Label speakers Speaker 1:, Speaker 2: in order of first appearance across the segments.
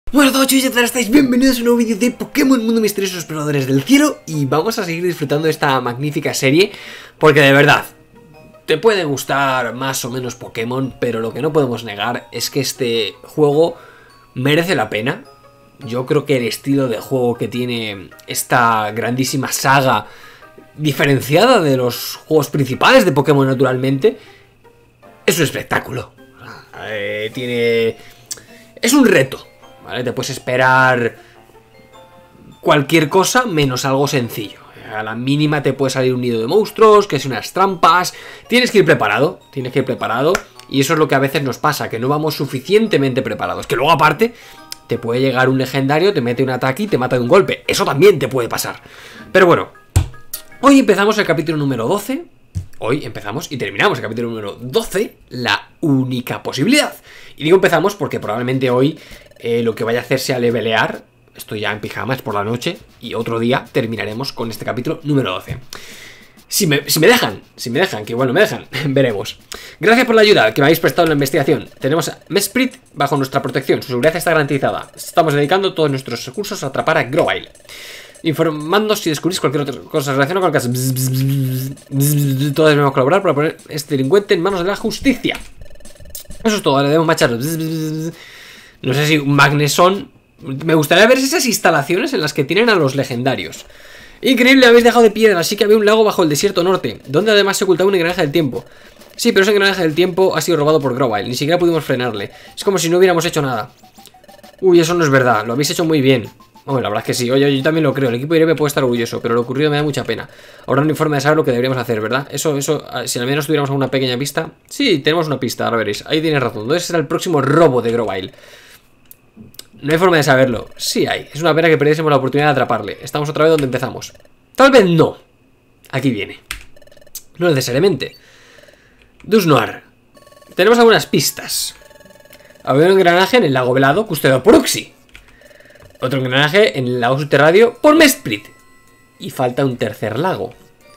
Speaker 1: Buenas noches, ¿qué tal estáis? Bienvenidos a un nuevo vídeo de Pokémon Mundo Misterioso Exploradores del Cielo. Y vamos a seguir disfrutando de esta magnífica serie, porque de verdad, te puede gustar más o menos Pokémon, pero lo que no podemos negar es que este juego merece la pena. Yo creo que el estilo de juego que tiene esta grandísima saga, diferenciada de los juegos principales de Pokémon naturalmente, es un espectáculo. Es un reto, ¿vale? Te puedes esperar cualquier cosa menos algo sencillo. A la mínima te puede salir un nido de monstruos, que es unas trampas. Tienes que ir preparado, y eso es lo que a veces nos pasa, que no vamos suficientemente preparados. Que luego aparte te puede llegar un legendario, te mete un ataque y te mata de un golpe. Eso también te puede pasar. Pero bueno, hoy empezamos el capítulo número 12. Hoy empezamos y terminamos el capítulo número 12, la única posibilidad. Y digo empezamos porque probablemente hoy lo que vaya a hacer sea levelear. Estoy ya en pijamas por la noche y otro día terminaremos con este capítulo número 12. Si me dejan, que igual no me dejan, veremos. Gracias por la ayuda que me habéis prestado en la investigación. Tenemos a Mesprit bajo nuestra protección, su seguridad está garantizada. Estamos dedicando todos nuestros recursos a atrapar a Grovyle. Informando si descubrís cualquier otra cosa relacionada con el caso. Todos debemos colaborar para poner a este delincuente en manos de la justicia. Eso es todo, ahora debemos macharlo. No sé si un Magneson. Me gustaría ver esas instalaciones en las que tienen a los legendarios. Increíble, habéis dejado de piedra, así que había un lago bajo el desierto norte, donde además se ocultaba un engranaje del tiempo. Sí, pero ese engranaje del tiempo ha sido robado por Grovyle, ni siquiera pudimos frenarle. Es como si no hubiéramos hecho nada. Uy, eso no es verdad, lo habéis hecho muy bien. Hombre, la verdad es que sí, oye, yo también lo creo, el equipo de Irebe puede estar orgulloso, pero lo ocurrido me da mucha pena. Ahora no hay forma de saber lo que deberíamos hacer, ¿verdad? Eso, si al menos tuviéramos alguna pequeña pista. Sí, tenemos una pista, ahora veréis, ahí tienes razón. ¿Dónde será el próximo robo de Grovyle? No hay forma de saberlo. Sí hay, es una pena que perdiésemos la oportunidad de atraparle. Estamos otra vez donde empezamos. Tal vez no. Aquí viene. No necesariamente. Dusknoir. Tenemos algunas pistas. Había un engranaje en el lago velado custodiado por Uxie. Otro engranaje en el lago subterráneo por Mesprit. Y falta un tercer lago.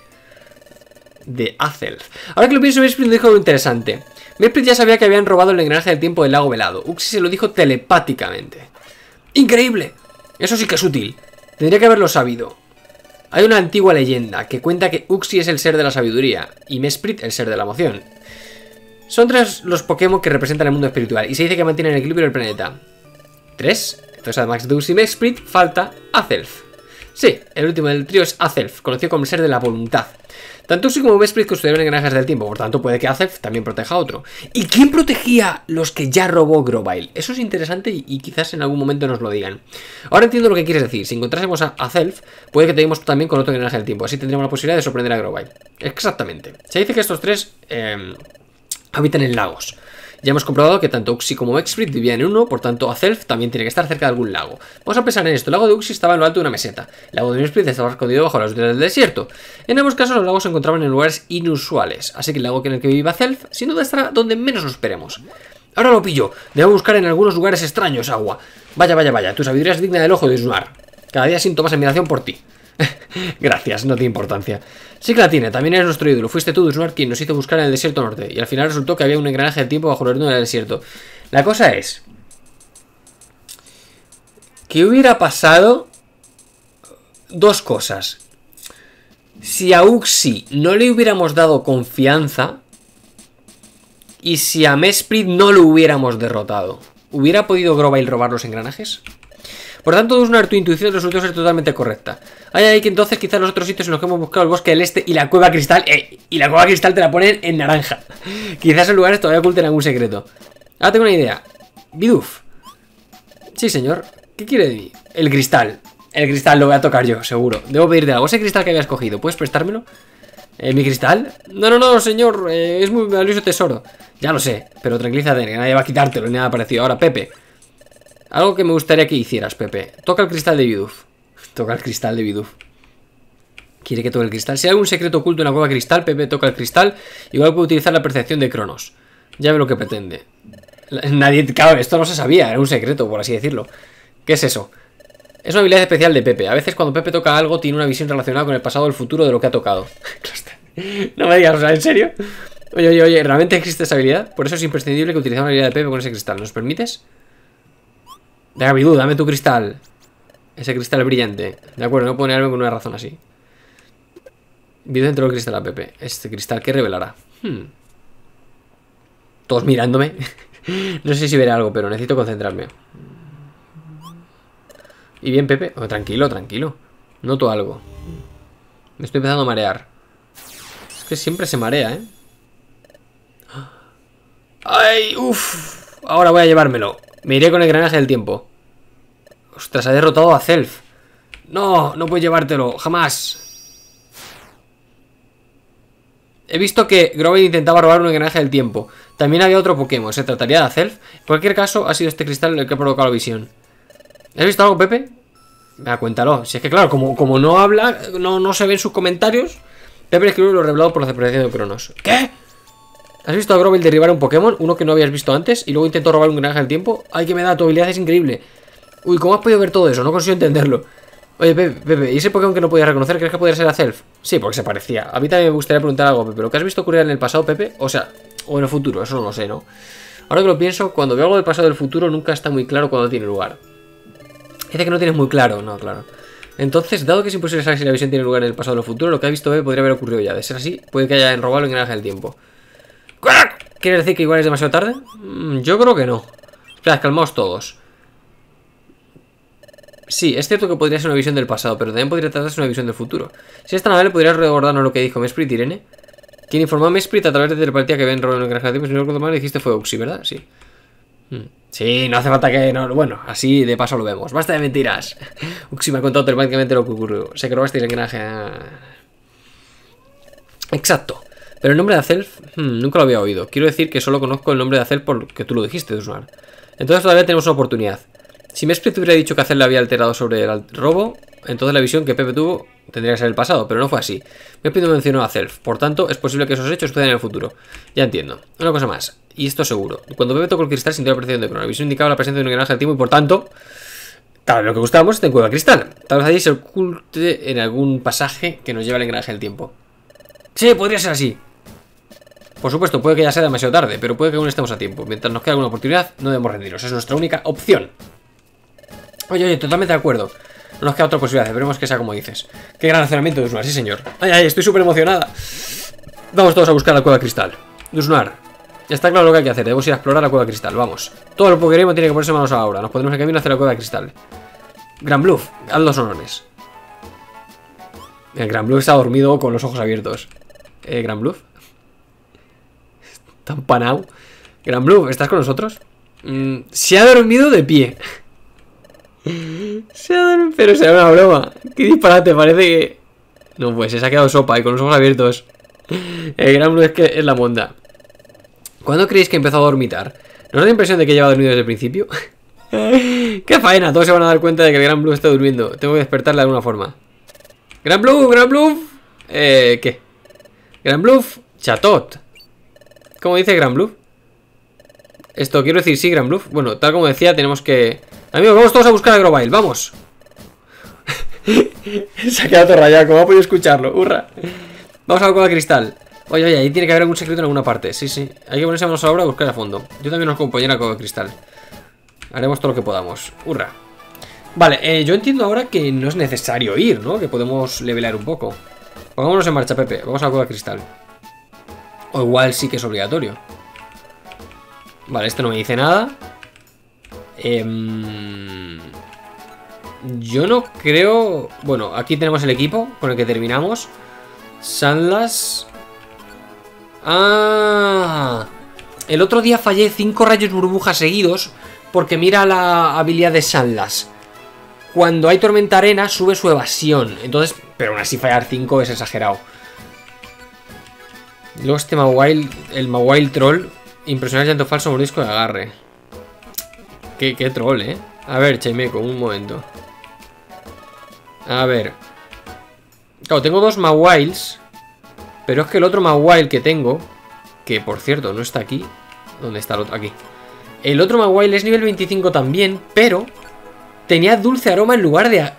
Speaker 1: De Azelf. Ahora que lo pienso, Mesprit dijo algo interesante. Mesprit ya sabía que habían robado el engranaje del tiempo del lago velado. Uxie se lo dijo telepáticamente. ¡Increíble! Eso sí que es útil. Tendría que haberlo sabido. Hay una antigua leyenda que cuenta que Uxie es el ser de la sabiduría y Mesprit el ser de la emoción. Son tres los Pokémon que representan el mundo espiritual y se dice que mantienen el equilibrio del planeta. ¿Tres? Entonces además de Uxie y Mesprit falta Azelf. Sí, el último del trío es Azelf, conocido como el ser de la voluntad. Tanto Uxie como Mesprit custodiaron engranajes del tiempo, por tanto puede que Azelf también proteja a otro. ¿Y quién protegía los que ya robó Grovyle? Eso es interesante y quizás en algún momento nos lo digan. Ahora entiendo lo que quieres decir. Si encontrásemos a Azelf, puede que tengamos también con otro engranaje del tiempo. Así tendríamos la posibilidad de sorprender a Grovyle. Exactamente. Se dice que estos tres habitan en lagos. Ya hemos comprobado que tanto Uxie como Mesprit vivían en uno, por tanto Azelf también tiene que estar cerca de algún lago. Vamos a pensar en esto. El lago de Uxie estaba en lo alto de una meseta. El lago de Mesprit estaba escondido bajo las dunas del desierto. En ambos casos los lagos se encontraban en lugares inusuales, así que el lago en el que vive Azelf sin duda estará donde menos lo esperemos. Ahora lo pillo. Debo buscar en algunos lugares extraños agua. Vaya. Tu sabiduría es digna del ojo de Dusknoir. Cada día siento más admiración por ti. Gracias, no tiene importancia. Sí que la tiene, también eres nuestro ídolo. Fuiste tú, Dusknoir, quien nos hizo buscar en el desierto norte. Y al final resultó que había un engranaje del tiempo bajo el horno del desierto. La cosa es... ¿qué hubiera pasado? Dos cosas. Si a Uxie no le hubiéramos dado confianza y si a Mesprit no lo hubiéramos derrotado, ¿hubiera podido Grovyle robar los engranajes? Por tanto, Dusknoir, tu intuición resultó ser totalmente correcta. Hay que entonces quizás los otros sitios en los que hemos buscado el bosque del este y la cueva cristal. Y la cueva cristal te la ponen en naranja. Quizás en lugares todavía oculten algún secreto. Ahora tengo una idea. Bidoof. Sí, señor. ¿Qué quiere de mí? El cristal. El cristal lo voy a tocar yo, seguro. Debo pedirte algo. Ese cristal que habías cogido, ¿puedes prestármelo? ¿Mi cristal? No, señor. Es muy valioso tesoro. Ya lo sé, pero tranquilízate, que nadie va a quitártelo ni nada parecido. Ahora, Pepe. Algo que me gustaría que hicieras, Pepe. Toca el cristal de Bidoof. Toca el cristal de Bidoof. Quiere que toque el cristal. Si hay algún secreto oculto en la cueva cristal, Pepe toca el cristal. Igual puede utilizar la percepción de Cronos. Ya ve lo que pretende. Nadie... Claro, esto no se sabía. Era un secreto, por así decirlo. ¿Qué es eso? Es una habilidad especial de Pepe. A veces cuando Pepe toca algo, tiene una visión relacionada con el pasado o el futuro de lo que ha tocado. No me digas, o sea, ¿en serio? Oye, ¿realmente existe esa habilidad? Por eso es imprescindible que utilicemos la habilidad de Pepe con ese cristal. ¿Nos permites? Venga, Bidú, dame tu cristal. Ese cristal brillante. De acuerdo, no puedo negarme con una razón así. Bidú dentro del cristal a Pepe. Este cristal, ¿qué revelará? Todos mirándome. No sé si veré algo, pero necesito concentrarme. Y bien, Pepe. Oh, tranquilo, tranquilo. Noto algo. Me estoy empezando a marear. Es que siempre se marea, ¿eh? ¡Ay! ¡Uf! Ahora voy a llevármelo. Me iré con el engranaje del tiempo. Ostras, ha derrotado a Zelf. No, no puedes llevártelo, jamás. He visto que Grovel intentaba robar un engranaje del tiempo. También había otro Pokémon. ¿Se trataría de Zelf? En cualquier caso, ha sido este cristal el que ha provocado la visión. ¿Has visto algo, Pepe? Venga, cuéntalo. Si es que claro, como no habla, no se ven sus comentarios. Pepe escribió lo revelado por la separación de Cronos. ¿Qué? ¿Has visto a Grovel derribar a un Pokémon? Uno que no habías visto antes. Y luego intentó robar un engranaje del tiempo. Ay, que me da, tu habilidad es increíble. Uy, ¿cómo has podido ver todo eso? No consigo entenderlo. Oye, Pepe, ¿y ese Pokémon que no podías reconocer? ¿Crees que podría ser a Zelf? Sí, porque se parecía. A mí también me gustaría preguntar algo, Pepe. ¿Lo que has visto ocurrir en el pasado, Pepe? O sea, o en el futuro, eso no lo sé, ¿no? Ahora que lo pienso, cuando veo algo del pasado o del futuro, nunca está muy claro cuando tiene lugar. Dice que no tienes muy claro. No, claro. Entonces, dado que es imposible saber si la visión tiene lugar en el pasado o en el futuro, lo que ha visto Pepe podría haber ocurrido ya. De ser así, puede que haya robado el engranaje del tiempo. ¿Quiere decir que igual es demasiado tarde? Yo creo que no. Espera, calmaos todos. Sí, es cierto que podría ser una visión del pasado, pero también podría tratarse de una visión del futuro. Si es tan amable, ¿podrías recordarnos lo que dijo Mesprit, Irene? Quien informó a Mesprit a través de telepatía que ven robado en el engranaje del tiempo, si no recuerdo mal, dijiste fue Uxie, ¿verdad? Sí. Sí, no hace falta que... No, bueno, así de paso lo vemos. Basta de mentiras. Uxie me ha contado telepáticamente lo que ocurrió. Sé que robasteis el engranaje. Exacto. Pero el nombre de Azelf, nunca lo había oído. Quiero decir que solo conozco el nombre de Azelf porque tú lo dijiste, Dusnar. Entonces todavía tenemos una oportunidad. Si Mesprit hubiera dicho que Azelf le había alterado sobre el robo, entonces la visión que Pepe tuvo tendría que ser el pasado, pero no fue así. Mesprit no mencionó a Azelf, por tanto es posible que esos hechos sucedan en el futuro. Ya entiendo. Una cosa más, y esto seguro. Cuando Pepe tocó el cristal sintió la percepción de Crono. La visión indicaba la presencia de un engranaje del tiempo y por tanto, tal vez lo que buscábamos está en Cueva Cristal. Tal vez allí se oculte en algún pasaje que nos lleve al engranaje del tiempo. Sí, podría ser así. Por supuesto, puede que ya sea demasiado tarde, pero puede que aún estemos a tiempo. Mientras nos quede alguna oportunidad, no debemos rendirnos. Es nuestra única opción. Oye, totalmente de acuerdo. No nos queda otra posibilidad, veremos que sea como dices. Qué gran razonamiento, Dusnar, sí señor. Ay, estoy súper emocionada. Vamos todos a buscar la Cueva Cristal. Dusnar, ya está claro lo que hay que hacer. Debemos ir a explorar la Cueva Cristal, vamos. Todo el Pokémon tiene que ponerse manos a la obra. Nos pondremos en camino hacia la Cueva Cristal. Gran Bluff, haz los honores. El Gran Bluff está dormido con los ojos abiertos. Gran Bluff. Tan panao. Gran Bluff, ¿estás con nosotros? Se ha dormido de pie. Se ha dormido, pero será una broma. Qué disparate, parece que... No, pues se ha quedado sopa y con los ojos abiertos. El Gran Bluff es que es la monda. ¿Cuándo creéis que empezó a dormitar? ¿No os da la impresión de que lleva dormido desde el principio? ¡Qué faena! Todos se van a dar cuenta de que el Gran Bluff está durmiendo. Tengo que despertarle de alguna forma. ¡Gran Bluff! ¡Gran Bluff! ¿Qué? Gran Bluff, Chatot. ¿Cómo dice Gran Bluff? Esto, quiero decir, sí, Gran Bluff. Bueno, tal como decía, tenemos que... Amigos, vamos todos a buscar a Grovyle, vamos. Se ha quedado todo rayado, ¿cómo ha podido escucharlo? ¡Hurra! Vamos a la Cueva Cristal. Oye, ahí tiene que haber algún secreto en alguna parte. Sí, sí, hay que ponerse manos a la obra a buscar a fondo. Yo también os acompañaré a la Cueva Cristal. Haremos todo lo que podamos. ¡Hurra! Vale, yo entiendo ahora que no es necesario ir, ¿no? Que podemos levelear un poco. Pongámonos en marcha, Pepe. Vamos a la Cueva Cristal. O igual sí que es obligatorio. Vale, esto no me dice nada. Yo no creo... Bueno, aquí tenemos el equipo con el que terminamos. Sunlass. Ah, el otro día fallé 5 rayos burbujas seguidos porque mira la habilidad de Sunlass. Cuando hay tormenta arena sube su evasión. Entonces, pero aún así fallar 5 es exagerado. Luego este Mawile, el Mawile Troll. Impresionante llanto falso, morisco de agarre. Qué troll, A ver, Chaimeco, un momento. A ver. Claro, tengo 2 Mawiles. Pero es que el otro Mawile que tengo, que por cierto no está aquí. ¿Dónde está el otro? Aquí. El otro Mawile es nivel 25 también, pero tenía dulce aroma en lugar de...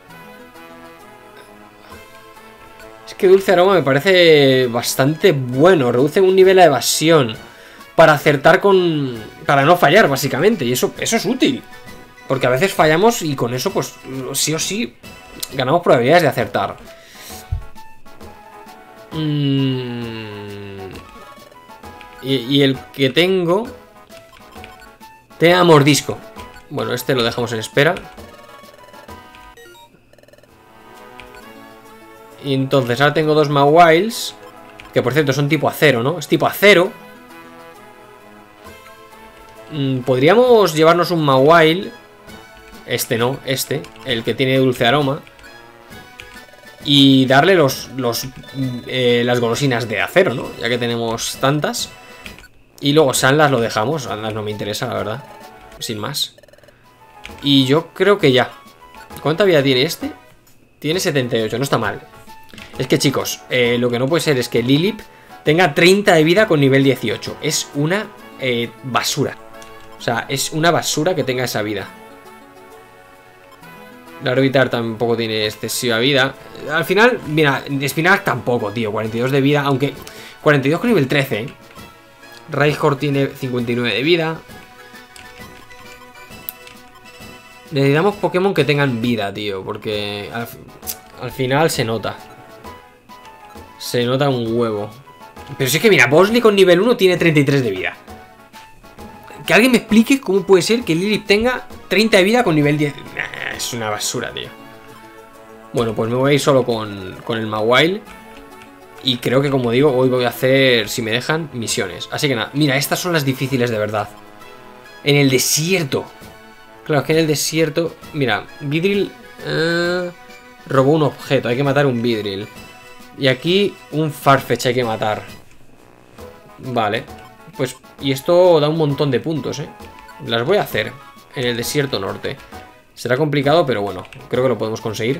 Speaker 1: Es que dulce aroma me parece bastante bueno. Reduce un nivel a evasión para acertar con... Para no fallar, básicamente. Y eso es útil. Porque a veces fallamos y con eso, pues, sí o sí, ganamos probabilidades de acertar. Y el que tengo... Tenga mordisco. Bueno, este lo dejamos en espera. Y entonces ahora tengo dos Mawiles. Que por cierto son tipo acero, ¿no? Es tipo acero. Podríamos llevarnos un Mawile. Este no, este. El que tiene dulce aroma. Y darle las golosinas de acero, ¿no? Ya que tenemos tantas. Y luego Sanlas lo dejamos. Sanlas no me interesa, la verdad. Sin más. Y yo creo que ya. ¿Cuánta vida tiene este? Tiene 78, no está mal. Es que chicos, lo que no puede ser es que Lilip tenga 30 de vida con nivel 18. Es una basura. O sea, es una basura que tenga esa vida. La Orbitar tampoco tiene excesiva vida. Al final, mira, Spinarak tampoco, tío. 42 de vida, aunque 42 con nivel 13, ¿eh? Rhyhorn tiene 59 de vida. Necesitamos Pokémon que tengan vida, tío. Porque al final se nota. Se nota un huevo. Pero si es que mira, Bosley con nivel 1 tiene 33 de vida. Que alguien me explique cómo puede ser que Lilip tenga 30 de vida con nivel 10. Es una basura, tío. Bueno, pues me voy a ir solo con el Mawile. Y creo que, como digo, hoy voy a hacer, si me dejan, misiones. Así que nada, mira, estas son las difíciles de verdad. En el desierto. Claro, es que en el desierto... Mira, Vidril robó un objeto, hay que matar un Vidril. Y aquí un Farfetch hay que matar. Vale. Pues, y esto da un montón de puntos, ¿eh? Las voy a hacer en el desierto norte. Será complicado, pero bueno, creo que lo podemos conseguir.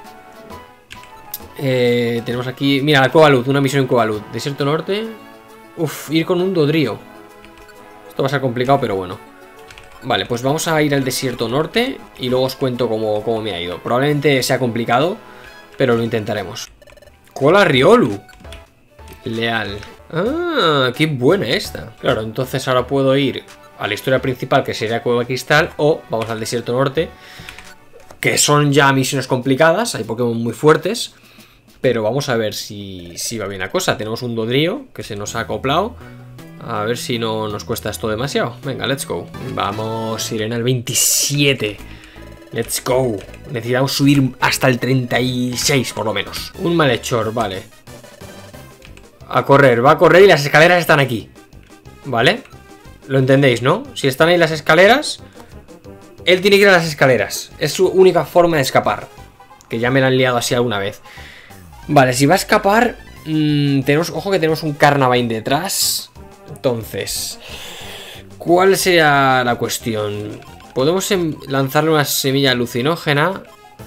Speaker 1: Tenemos aquí... Mira, la Cueva Luz, una misión en Cueva Luz. Desierto norte. Uf, ir con un Dodrio. Esto va a ser complicado, pero bueno. Vale, pues vamos a ir al desierto norte y luego os cuento cómo me ha ido. Probablemente sea complicado, pero lo intentaremos. Cola Riolu. Leal. Ah, qué buena esta. Claro, entonces ahora puedo ir a la historia principal, que sería Cueva Cristal, o vamos al desierto norte, que son ya misiones complicadas. Hay Pokémon muy fuertes, pero vamos a ver si va bien la cosa. Tenemos un Dodrio que se nos ha acoplado. A ver si no nos cuesta esto demasiado. Venga, let's go. Vamos, Sirena al 27. Let's go. Necesitamos subir hasta el 36 por lo menos. Un malhechor, vale. A correr, va a correr y las escaleras están aquí. ¿Vale? Lo entendéis, ¿no? Si están ahí las escaleras, él tiene que ir a las escaleras. Es su única forma de escapar. Que ya me la han liado así alguna vez. Vale, si va a escapar, ojo que tenemos un Carnivine detrás. Entonces, ¿cuál sería la cuestión? Podemos lanzarle una semilla alucinógena,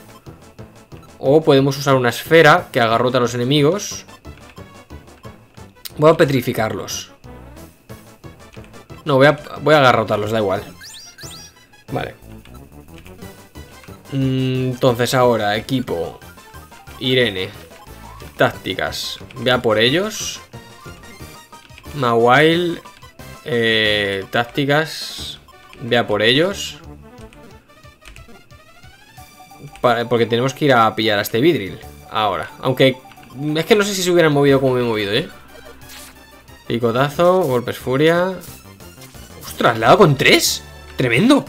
Speaker 1: o podemos usar una esfera que agarrota a los enemigos. Voy a petrificarlos. No, voy a agarrotarlos, da igual. Vale. Entonces ahora, equipo Irene. Tácticas. Ve a por ellos. Mawile. Tácticas. Ve a por ellos. Porque tenemos que ir a pillar a este Vidril ahora. Aunque es que no sé si se hubieran movido como me he movido, ¿eh? Picotazo, golpes furia. ¡Ostras! ¿Le ha dado con 3? ¡Tremendo!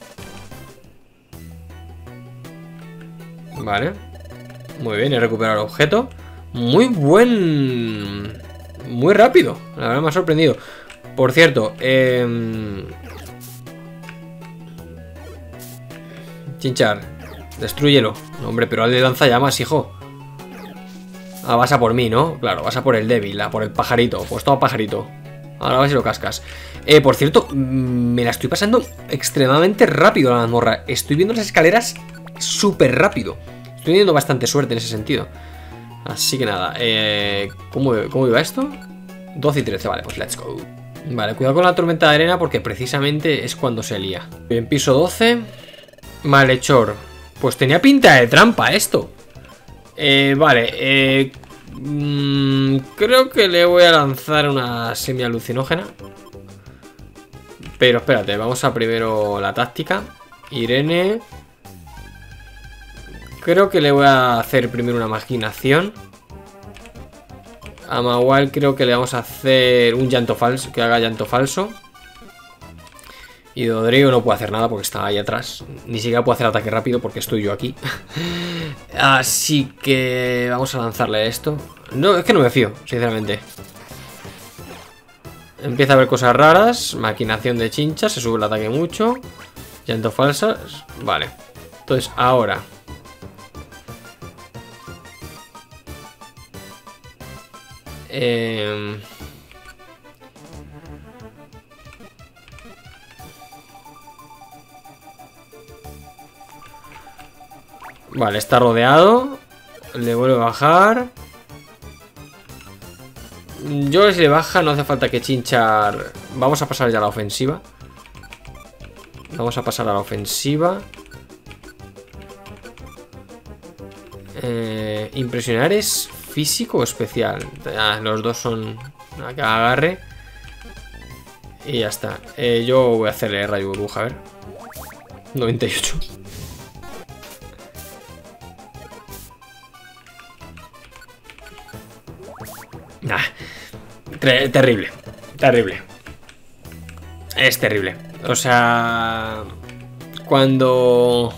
Speaker 1: Vale. Muy bien, he recuperado el objeto. Muy buen... Muy rápido. La verdad me ha sorprendido. Por cierto, Chinchar, destrúyelo. Hombre, pero hazle lanzallamas, hijo. Ah, vas a por mí, ¿no? Claro, vas a por el débil, a por el pajarito. Pues toma pajarito. Ahora vas y lo cascas. Por cierto, me la estoy pasando extremadamente rápido la mazmorra. Estoy viendo las escaleras súper rápido. Estoy teniendo bastante suerte en ese sentido. Así que nada, ¿cómo iba esto? 12 y 13, vale, pues let's go. Vale, cuidado con la tormenta de arena porque precisamente es cuando se lía. En piso 12. Malhechor. Pues tenía pinta de trampa esto. Vale, creo que le voy a lanzar una semi alucinógena. Pero espérate, vamos a primero la táctica. Irene. Creo que le voy a hacer primero una maquinación. A Mawile creo que le vamos a hacer un llanto falso, que haga llanto falso. Y Dodrio no puede hacer nada porque está ahí atrás. Ni siquiera puede hacer ataque rápido porque estoy yo aquí. Así que vamos a lanzarle esto. No, es que no me fío, sinceramente. Empieza a haber cosas raras. Maquinación de chincha, se sube el ataque mucho. Llanto falsas, vale. Entonces ahora vale, está rodeado. Le vuelve a bajar. Yo si le baja no hace falta que chinchar. Vamos a pasar ya a la ofensiva. Vamos a pasar a la ofensiva. Impresionar es físico o especial. Los dos son a que agarre. Y ya está. Yo voy a hacerle rayo burbuja, a ver. 98. Nah. Terrible. Terrible. Es terrible. O sea, cuando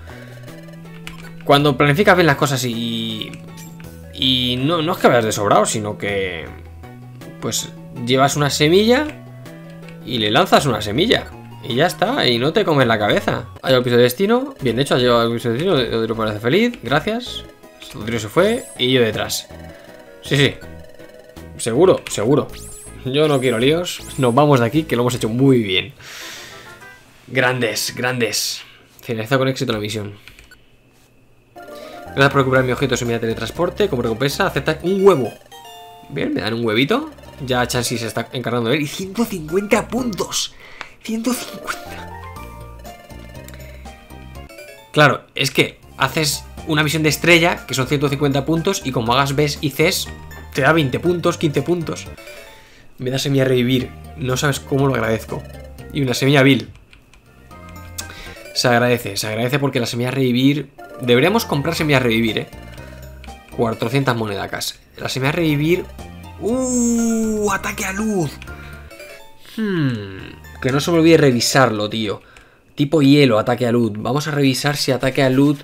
Speaker 1: planificas bien las cosas y no es que vayas de sobrado, sino que pues llevas una semilla y le lanzas una semilla y ya está, y no te comes la cabeza. Ha llegado el piso de destino, bien hecho, ha llegado el piso de destino, Dodrio parece feliz, gracias. Dodrio se fue y yo detrás. Sí, seguro, seguro. Yo no quiero líos, nos vamos de aquí, que lo hemos hecho muy bien. Grandes, grandes. Finalizado con éxito la misión. Gracias por recuperar mi objeto semilla de teletransporte. Como recompensa, aceptar un huevo. Bien, me dan un huevito. Ya Chansey se está encargando de él. Y 150 puntos. 150. Claro, es que haces una misión de estrella, que son 150 puntos, y como hagas Bs y Cs, te da 20 puntos, 15 puntos. Me da semilla revivir. No sabes cómo lo agradezco. Y una semilla vil. Se agradece porque la semilla revivir... Deberíamos comprar semillas revivir, 400 monedacas. La semilla revivir... ¡Ataque a luz! Que no se me olvide revisarlo, tío. Tipo hielo, ataque a luz. Vamos a revisar si ataque a luz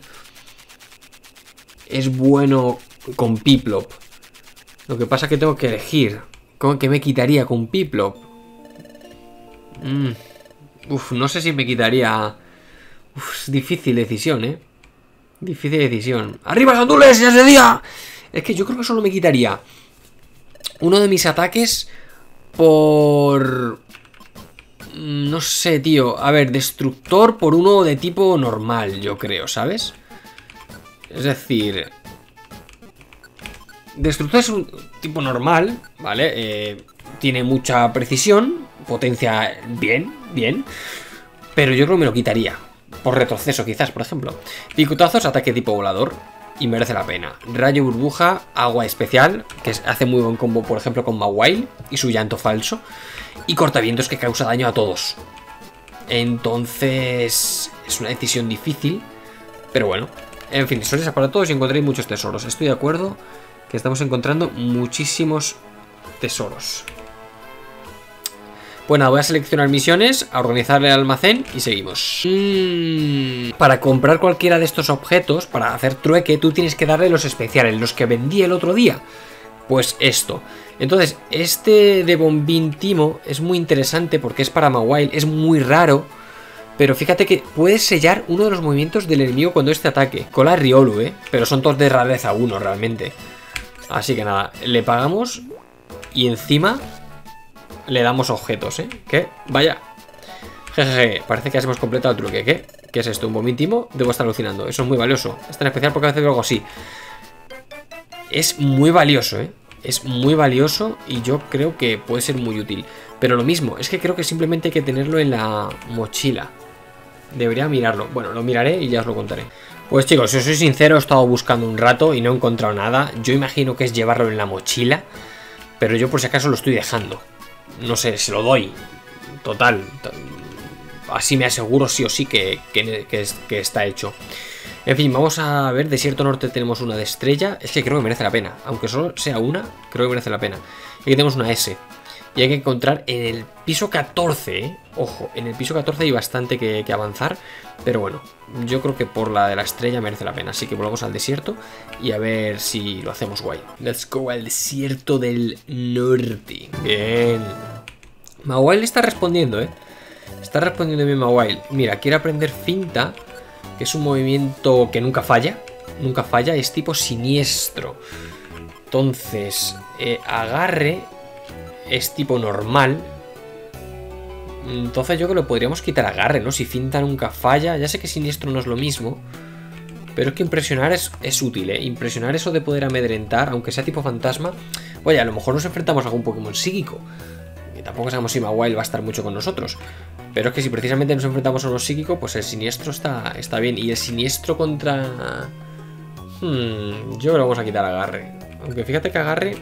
Speaker 1: es bueno con Piplup. Lo que pasa es que tengo que elegir. ¿Qué me quitaría con Piplup? No sé si me quitaría... es difícil decisión, Difícil decisión. ¡Arriba, Sandules! ¡Ya es de día! Es que yo creo que solo me quitaría uno de mis ataques por... no sé, tío. A ver, destructor por uno de tipo normal, yo creo, ¿sabes? Es decir... destructor es un tipo normal, ¿vale? Tiene mucha precisión, potencia bien. Pero yo creo que me lo quitaría. Por retroceso, quizás, por ejemplo. Picotazos, ataque tipo volador. Y merece la pena. Rayo burbuja, agua especial, que hace muy buen combo, por ejemplo, con Mawile y su llanto falso. Y cortavientos, que causa daño a todos. Entonces, es una decisión difícil. Pero bueno. En fin, sorpresas para todos y encontraréis muchos tesoros. Estoy de acuerdo que estamos encontrando muchísimos tesoros. Pues nada, voy a seleccionar misiones, a organizar el almacén y seguimos. Para comprar cualquiera de estos objetos, para hacer trueque, tú tienes que darle los especiales, los que vendí el otro día. Pues esto. Entonces, este de Bombín Timo es muy interesante porque es para Mawile, es muy raro. Pero fíjate que puedes sellar uno de los movimientos del enemigo cuando este ataque. Cola Riolu, pero son todos de rareza 1 realmente. Así que nada, le pagamos y encima... le damos objetos, ¿Qué? Vaya. Jejeje, parece que ya hemos completado el truque. ¿Qué es esto? ¿Un bombín timo? Debo estar alucinando. Eso es muy valioso. Es tan especial porque a veces veo algo así. Es muy valioso, Es muy valioso y yo creo que puede ser muy útil. Pero lo mismo, es que creo que simplemente hay que tenerlo en la mochila. Debería mirarlo. Bueno, lo miraré y ya os lo contaré. Pues chicos, si os soy sincero, he estado buscando un rato y no he encontrado nada. Yo imagino que es llevarlo en la mochila, pero yo por si acaso lo estoy dejando. No sé, se lo doy. Total. así me aseguro sí o sí que está hecho. En fin, vamos a ver. Desierto Norte tenemos una de estrella. Es que creo que merece la pena. Aunque solo sea una, creo que merece la pena. Y aquí tenemos una S. Y hay que encontrar en el piso 14, ¿eh? Ojo, en el piso 14 hay bastante que avanzar. Pero bueno, yo creo que por la de la estrella merece la pena. Así que volvamos al desierto y a ver si lo hacemos guay. Let's go al desierto del norte. Bien. Mawile está respondiendo, ¿eh? Está respondiendo bien Mawile. Mira, quiere aprender finta, que es un movimiento que nunca falla. Nunca falla, es tipo siniestro. Entonces, agarre es tipo normal. Entonces yo creo que le podríamos quitar agarre, ¿no? Si finta nunca falla. Ya sé que siniestro no es lo mismo, pero es que impresionar es útil, ¿eh? Impresionar, eso de poder amedrentar, aunque sea tipo fantasma. Oye, a lo mejor nos enfrentamos a algún Pokémon psíquico. Y tampoco sabemos si Mawile va a estar mucho con nosotros. Pero es que si precisamente nos enfrentamos a uno psíquico, pues el siniestro está bien. Y el siniestro contra... yo creo que vamos a quitar agarre. Aunque fíjate que agarre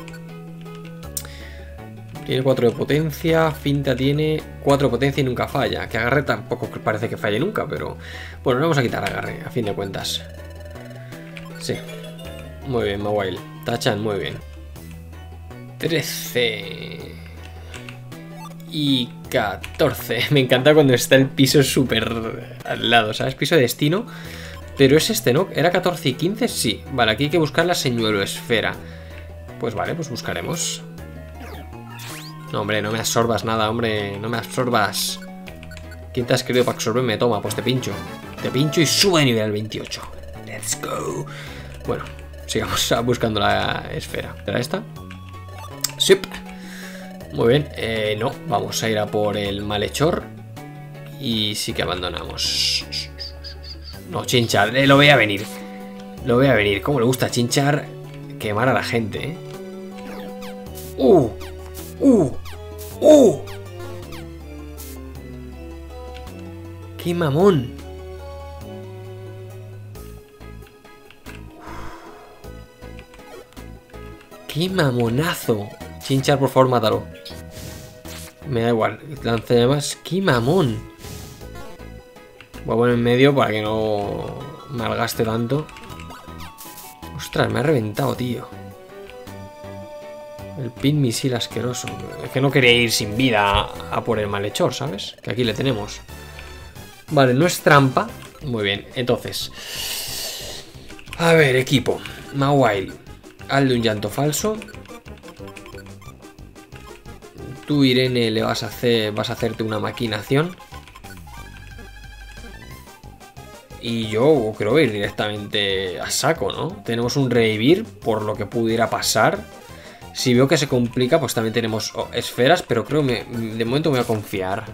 Speaker 1: tiene 4 de potencia, finta tiene 4 de potencia y nunca falla. Que agarre tampoco parece que falle nunca, pero... Bueno, vamos a quitar agarre, a fin de cuentas. Sí. Muy bien, Mawile. Tachan, muy bien. 13... Y 14. Me encanta cuando está el piso súper al lado, ¿sabes? Piso de destino. Pero es este, ¿no? ¿Era 14 y 15? Sí. Vale, aquí hay que buscar la señuelo esfera. Pues vale, pues buscaremos. No, hombre, no me absorbas nada, hombre. No me absorbas. ¿Quién te has querido para absorberme? Toma, pues te pincho. Te pincho y sube de nivel al 28. Let's go. Bueno, sigamos buscando la esfera. ¿Será esta? Sí. Muy bien, no, vamos a ir a por el malhechor. Y sí que abandonamos. No, Chinchar, lo voy a venir. Lo voy a venir, cómo le gusta a Chinchar quemar a la gente, ¿eh? ¡Qué mamón! ¡Qué mamonazo! Chinchar, por favor, mátalo. Me da igual. Lance de más. ¡Qué mamón! Voy a poner en medio para que no malgaste tanto. Ostras, me ha reventado, tío. El pin misil asqueroso. Es que no quería ir sin vida a por el malhechor, ¿sabes? Que aquí le tenemos. Vale, no es trampa. Muy bien, entonces. A ver, equipo. Mawile. Hazle un llanto falso. Tú, Irene, le vas a hacerte una maquinación. Y yo creo ir directamente a saco, ¿no? Tenemos un revivir por lo que pudiera pasar. Si veo que se complica, pues también tenemos esferas, pero creo que de momento me voy a confiar.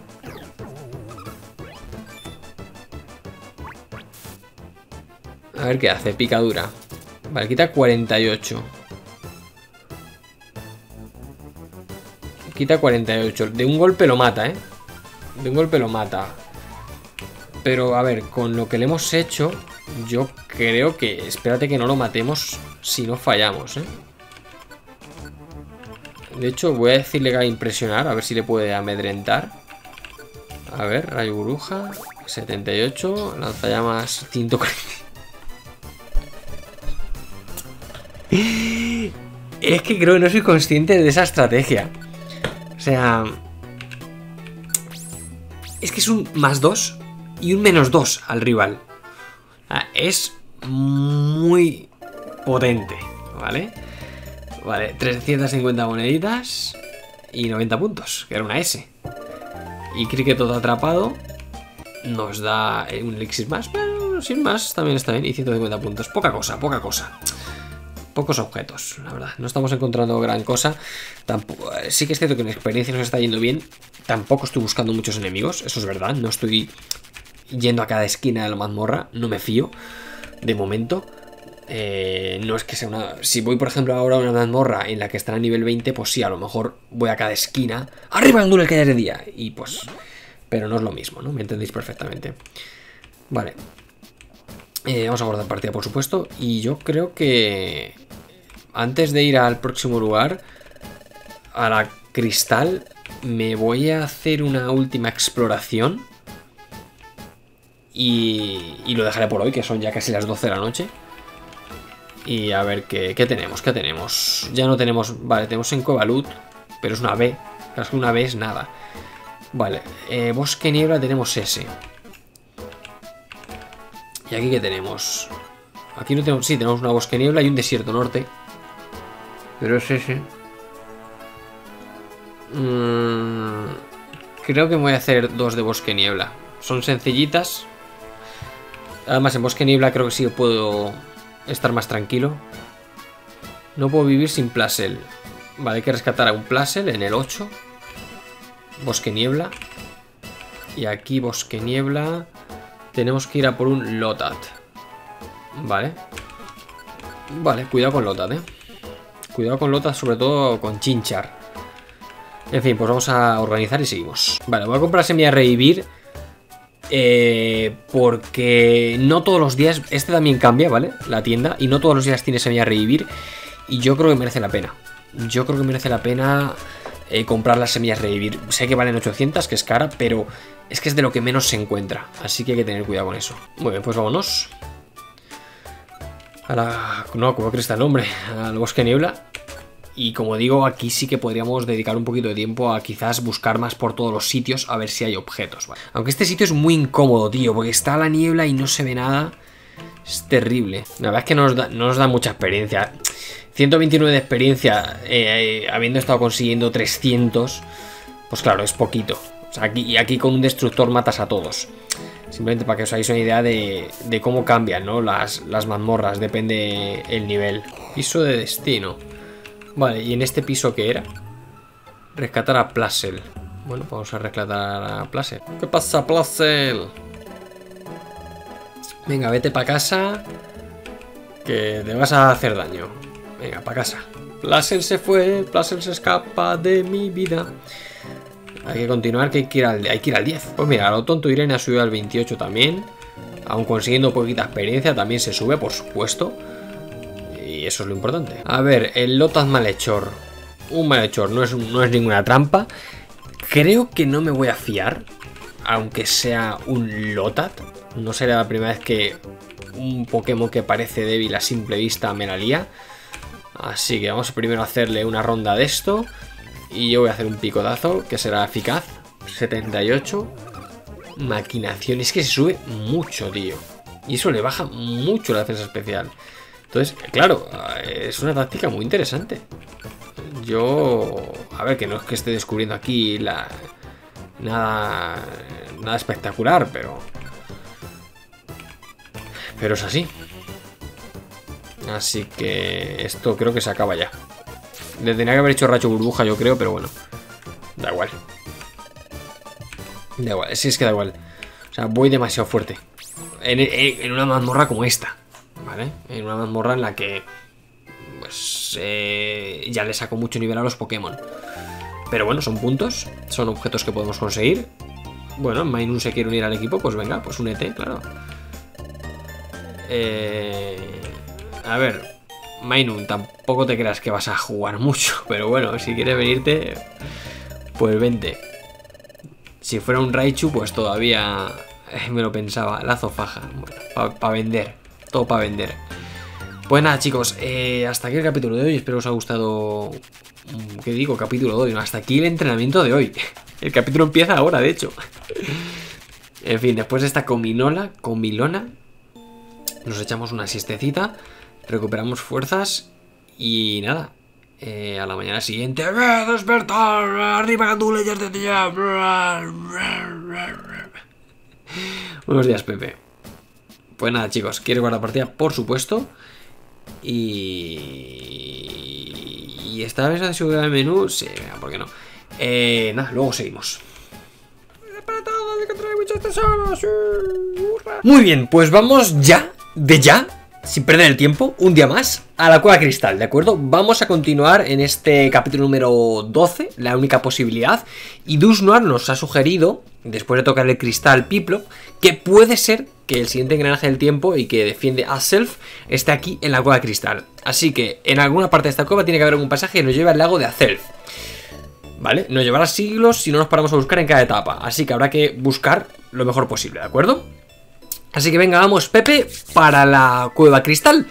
Speaker 1: A ver qué hace, picadura. Vale, quita 48. Quita 48. De un golpe lo mata, ¿eh? De un golpe lo mata. Pero, a ver, con lo que le hemos hecho, yo creo que... Espérate que no lo matemos si no fallamos, ¿eh? De hecho, voy a decirle que va a impresionar, a ver si le puede amedrentar. A ver, rayo burbuja, 78, lanzallamas 140. Es que creo que no soy consciente de esa estrategia. O sea... Es que es un +2 y un -2 al rival. Es muy potente, ¿vale? Vale, 350 moneditas y 90 puntos, que era una S. Y Cricket todo atrapado nos da un elixir más, pero sin más también está bien. Y 150 puntos, poca cosa, poca cosa. Pocos objetos, la verdad. No estamos encontrando gran cosa. Tampoco, sí que es cierto que en experiencia nos está yendo bien. Tampoco estoy buscando muchos enemigos, eso es verdad. No estoy yendo a cada esquina de la mazmorra, no me fío de momento. No es que sea una... Si voy, por ejemplo, ahora a una mazmorra en la que estará a nivel 20, pues sí, a lo mejor voy a cada esquina. ¡Arriba el que haya de día! Y pues... Pero no es lo mismo, ¿no? Me entendéis perfectamente. Vale. Vamos a guardar partida, por supuesto. Y yo creo que... Antes de ir al próximo lugar, a la Cristal, me voy a hacer una última exploración. Y lo dejaré por hoy, que son ya casi las 12 de la noche. Y a ver qué tenemos, qué tenemos. Ya no tenemos... Vale, tenemos en Cueva Loot, pero es una B. Es que una B es nada. Vale, Bosque Niebla tenemos ese. ¿Y aquí qué tenemos? Aquí no tenemos... Sí, tenemos una Bosque Niebla y un Desierto Norte. Pero es ese. Creo que me voy a hacer 2 de Bosque Niebla. Son sencillitas. Además en Bosque Niebla creo que sí puedo estar más tranquilo. No puedo vivir sin Plasel. Vale, hay que rescatar a un Plasel en el 8. Bosque Niebla. Y aquí Bosque Niebla. Tenemos que ir a por un Lotat. Vale. Vale, cuidado con Lotat, Cuidado con Lotat, sobre todo con Chinchar. En fin, pues vamos a organizar y seguimos. Vale, voy a comprar semilla de revivir. Porque no todos los días... Este también cambia, ¿vale? La tienda. Y no todos los días tiene semilla de revivir. Y yo creo que merece la pena. Yo creo que merece la pena comprar las semillas revivir. Sé que valen 800, que es cara, pero es que es de lo que menos se encuentra. Así que hay que tener cuidado con eso. Muy bien, pues vámonos. A la... No, ¿cómo que está el nombre? Al Bosque Niebla. Y como digo, aquí sí que podríamos dedicar un poquito de tiempo a quizás buscar más por todos los sitios a ver si hay objetos, ¿vale? Aunque este sitio es muy incómodo, tío, porque está la niebla y no se ve nada. Es terrible. La verdad es que no nos da mucha experiencia. 129 de experiencia, habiendo estado consiguiendo 300, pues claro, es poquito. O sea, aquí con un destructor matas a todos. Simplemente para que os hagáis una idea de cómo cambian, ¿no? Las mazmorras, depende el nivel. Piso de destino. Vale, ¿y en este piso qué era? Rescatar a Plasel. Bueno, pues vamos a rescatar a Plasel. ¿Qué pasa, Plasel? Venga, vete para casa, que te vas a hacer daño. Venga, para casa. Plasel se fue, Plasel se escapa de mi vida. Hay que continuar, que hay que ir al 10. Pues mira, a lo tonto Irene ha subido al 28 también. Aun consiguiendo poquita experiencia, también se sube, por supuesto. Y eso es lo importante. A ver, el Lotat malhechor. Un malhechor, no es ninguna trampa. Creo que no me voy a fiar, aunque sea un Lotat. No será la primera vez que un Pokémon que parece débil a simple vista me la lía. Así que vamos primero a hacerle una ronda de esto. Y yo voy a hacer un picotazo que será eficaz. 78. Maquinación. Es que se sube mucho, tío. Y eso le baja mucho la defensa especial. Entonces, claro, es una táctica muy interesante. Yo... A ver, que no es que esté descubriendo aquí nada espectacular, pero es así. Así que esto creo que se acaba ya. Le tenía que haber hecho racho burbuja, yo creo, pero bueno. Da igual. Da igual, sí, es que da igual. O sea, voy demasiado fuerte. En una mazmorra como esta, ¿vale? En una mazmorra en la que pues ya le saco mucho nivel a los Pokémon. Pero bueno, son puntos, son objetos que podemos conseguir. Bueno, Mainun se quiere unir al equipo, pues venga, pues únete, claro. A ver, Mainun, tampoco te creas que vas a jugar mucho, pero bueno, si quieres venirte, pues vente. Si fuera un Raichu, pues todavía me lo pensaba. Lazo faja, bueno, para vender, todo para vender. Pues nada, chicos, hasta aquí el capítulo de hoy. Espero que os haya gustado. ¿Qué digo? Capítulo de hoy, ¿no? Hasta aquí el entrenamiento de hoy. El capítulo empieza ahora, de hecho. En fin, después de esta comilona, nos echamos una siestecita, recuperamos fuerzas y nada. A la mañana siguiente, ¡despertar! ¡Arriba Ganduleyes de día! Buenos días, Pepe. Pues nada, chicos, ¿quieres guardar partida? Por supuesto. Y esta vez ha sido el menú. Sí, venga, ¿por qué no? Nada, luego seguimos. Muy bien, pues vamos ya, sin perder el tiempo, un día más, a la Cueva Cristal, ¿de acuerdo? Vamos a continuar en este capítulo número 12, la única posibilidad. Y Dusknoir nos ha sugerido, después de tocar el cristal Piplup, que puede ser que el siguiente engranaje del tiempo y que defiende a Self esté aquí en la Cueva Cristal. Así que en alguna parte de esta cueva tiene que haber algún pasaje que nos lleve al lago de Azelf. ¿Vale? Nos llevará siglos si no nos paramos a buscar en cada etapa. Así que habrá que buscar lo mejor posible, ¿de acuerdo? Así que venga, vamos, Pepe, para la cueva cristal.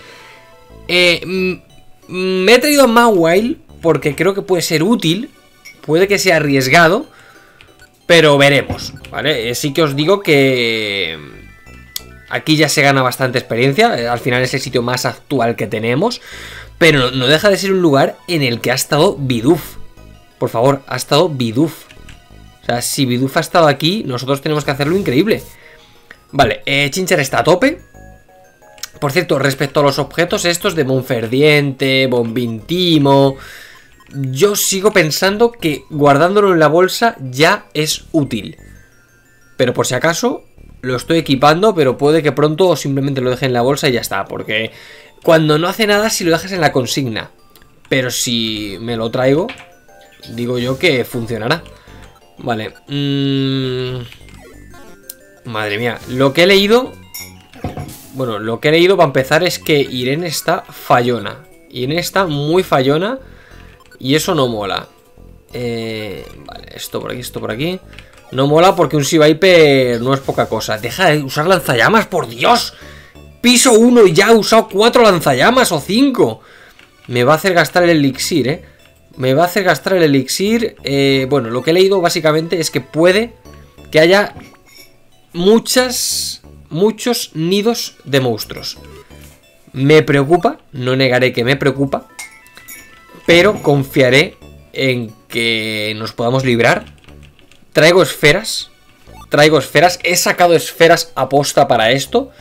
Speaker 1: Me he traído a Mawile porque creo que puede ser útil. Puede que sea arriesgado, pero veremos, ¿vale? Sí que os digo que aquí ya se gana bastante experiencia. Al final es el sitio más actual que tenemos. Pero no deja de ser un lugar en el que ha estado Bidoof. Por favor, ha estado Bidoof. O sea, si Bidoof ha estado aquí, nosotros tenemos que hacerlo increíble. Vale, Chinchar está a tope. Por cierto, respecto a los objetos estos de Monferdiente, Bombín Timo, yo sigo pensando que guardándolo en la bolsa ya es útil. Pero por si acaso lo estoy equipando, pero puede que pronto simplemente lo deje en la bolsa y ya está. Porque cuando no hace nada si lo dejas en la consigna. Pero si me lo traigo, digo yo que funcionará. Vale. Madre mía, lo que he leído... Bueno, lo que he leído para empezar es que Irene está fallona. Irene está muy fallona y eso no mola. Vale, esto por aquí, esto por aquí. No mola porque un Seaviper no es poca cosa. Deja de usar lanzallamas, por Dios. Piso 1 y ya ha usado 4 lanzallamas o 5. Me va a hacer gastar el elixir, Me va a hacer gastar el elixir. Bueno, lo que he leído básicamente es que puede que haya muchos nidos de monstruos. Me preocupa, no negaré que me preocupa, pero confiaré en que nos podamos librar. Traigo esferas, he sacado esferas aposta para esto.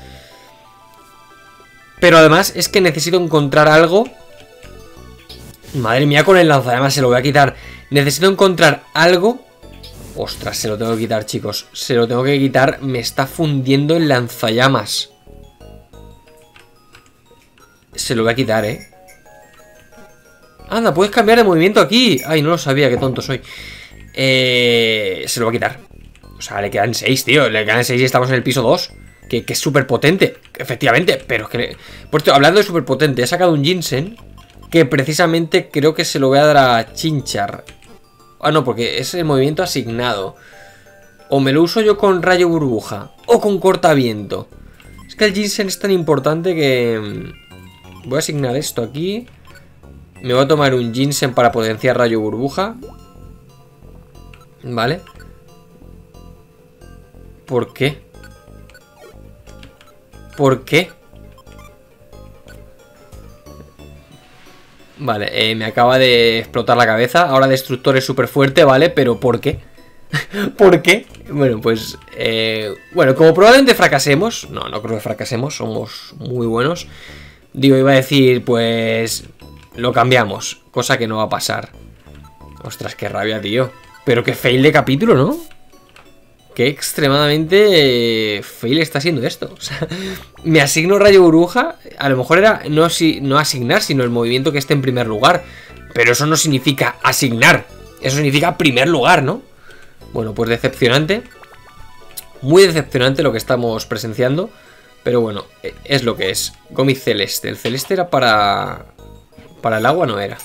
Speaker 1: Pero además es que necesito encontrar algo. Madre mía, con el lanzallamas se lo voy a quitar. Necesito encontrar algo. Ostras, se lo tengo que quitar, chicos. Se lo tengo que quitar. Me está fundiendo el lanzallamas. Se lo voy a quitar, Anda, puedes cambiar de movimiento aquí. Ay, no lo sabía, qué tonto soy. Se lo voy a quitar. O sea, le quedan 6, tío. Le quedan 6 y estamos en el piso 2. Que es súper potente, efectivamente. Pero es que... Por cierto, hablando de súper potente, he sacado un Ginseng que precisamente creo que se lo voy a dar a Chinchar. Ah, no, porque es el movimiento asignado. O me lo uso yo con rayo burbuja o con cortaviento. Es que el Ginseng es tan importante que... Voy a asignar esto aquí. Me voy a tomar un Ginseng para potenciar rayo burbuja. Vale. ¿Por qué? ¿Por qué? Vale, me acaba de explotar la cabeza. Ahora Destructor es súper fuerte, ¿vale? Pero ¿por qué? ¿Por qué? Bueno, pues... bueno, como probablemente fracasemos... No, no creo que fracasemos. Somos muy buenos. Digo, iba a decir, pues... Lo cambiamos. Cosa que no va a pasar. Ostras, qué rabia, tío. Pero qué fail de capítulo, ¿no? Qué extremadamente fail está siendo esto. O sea, me asigno rayo burbuja. A lo mejor era no asignar, sino el movimiento que esté en primer lugar. Pero eso no significa asignar. Eso significa primer lugar, ¿no? Bueno, pues decepcionante. Muy decepcionante lo que estamos presenciando. Pero bueno, es lo que es. Gomi celeste. El celeste era para el agua, no era.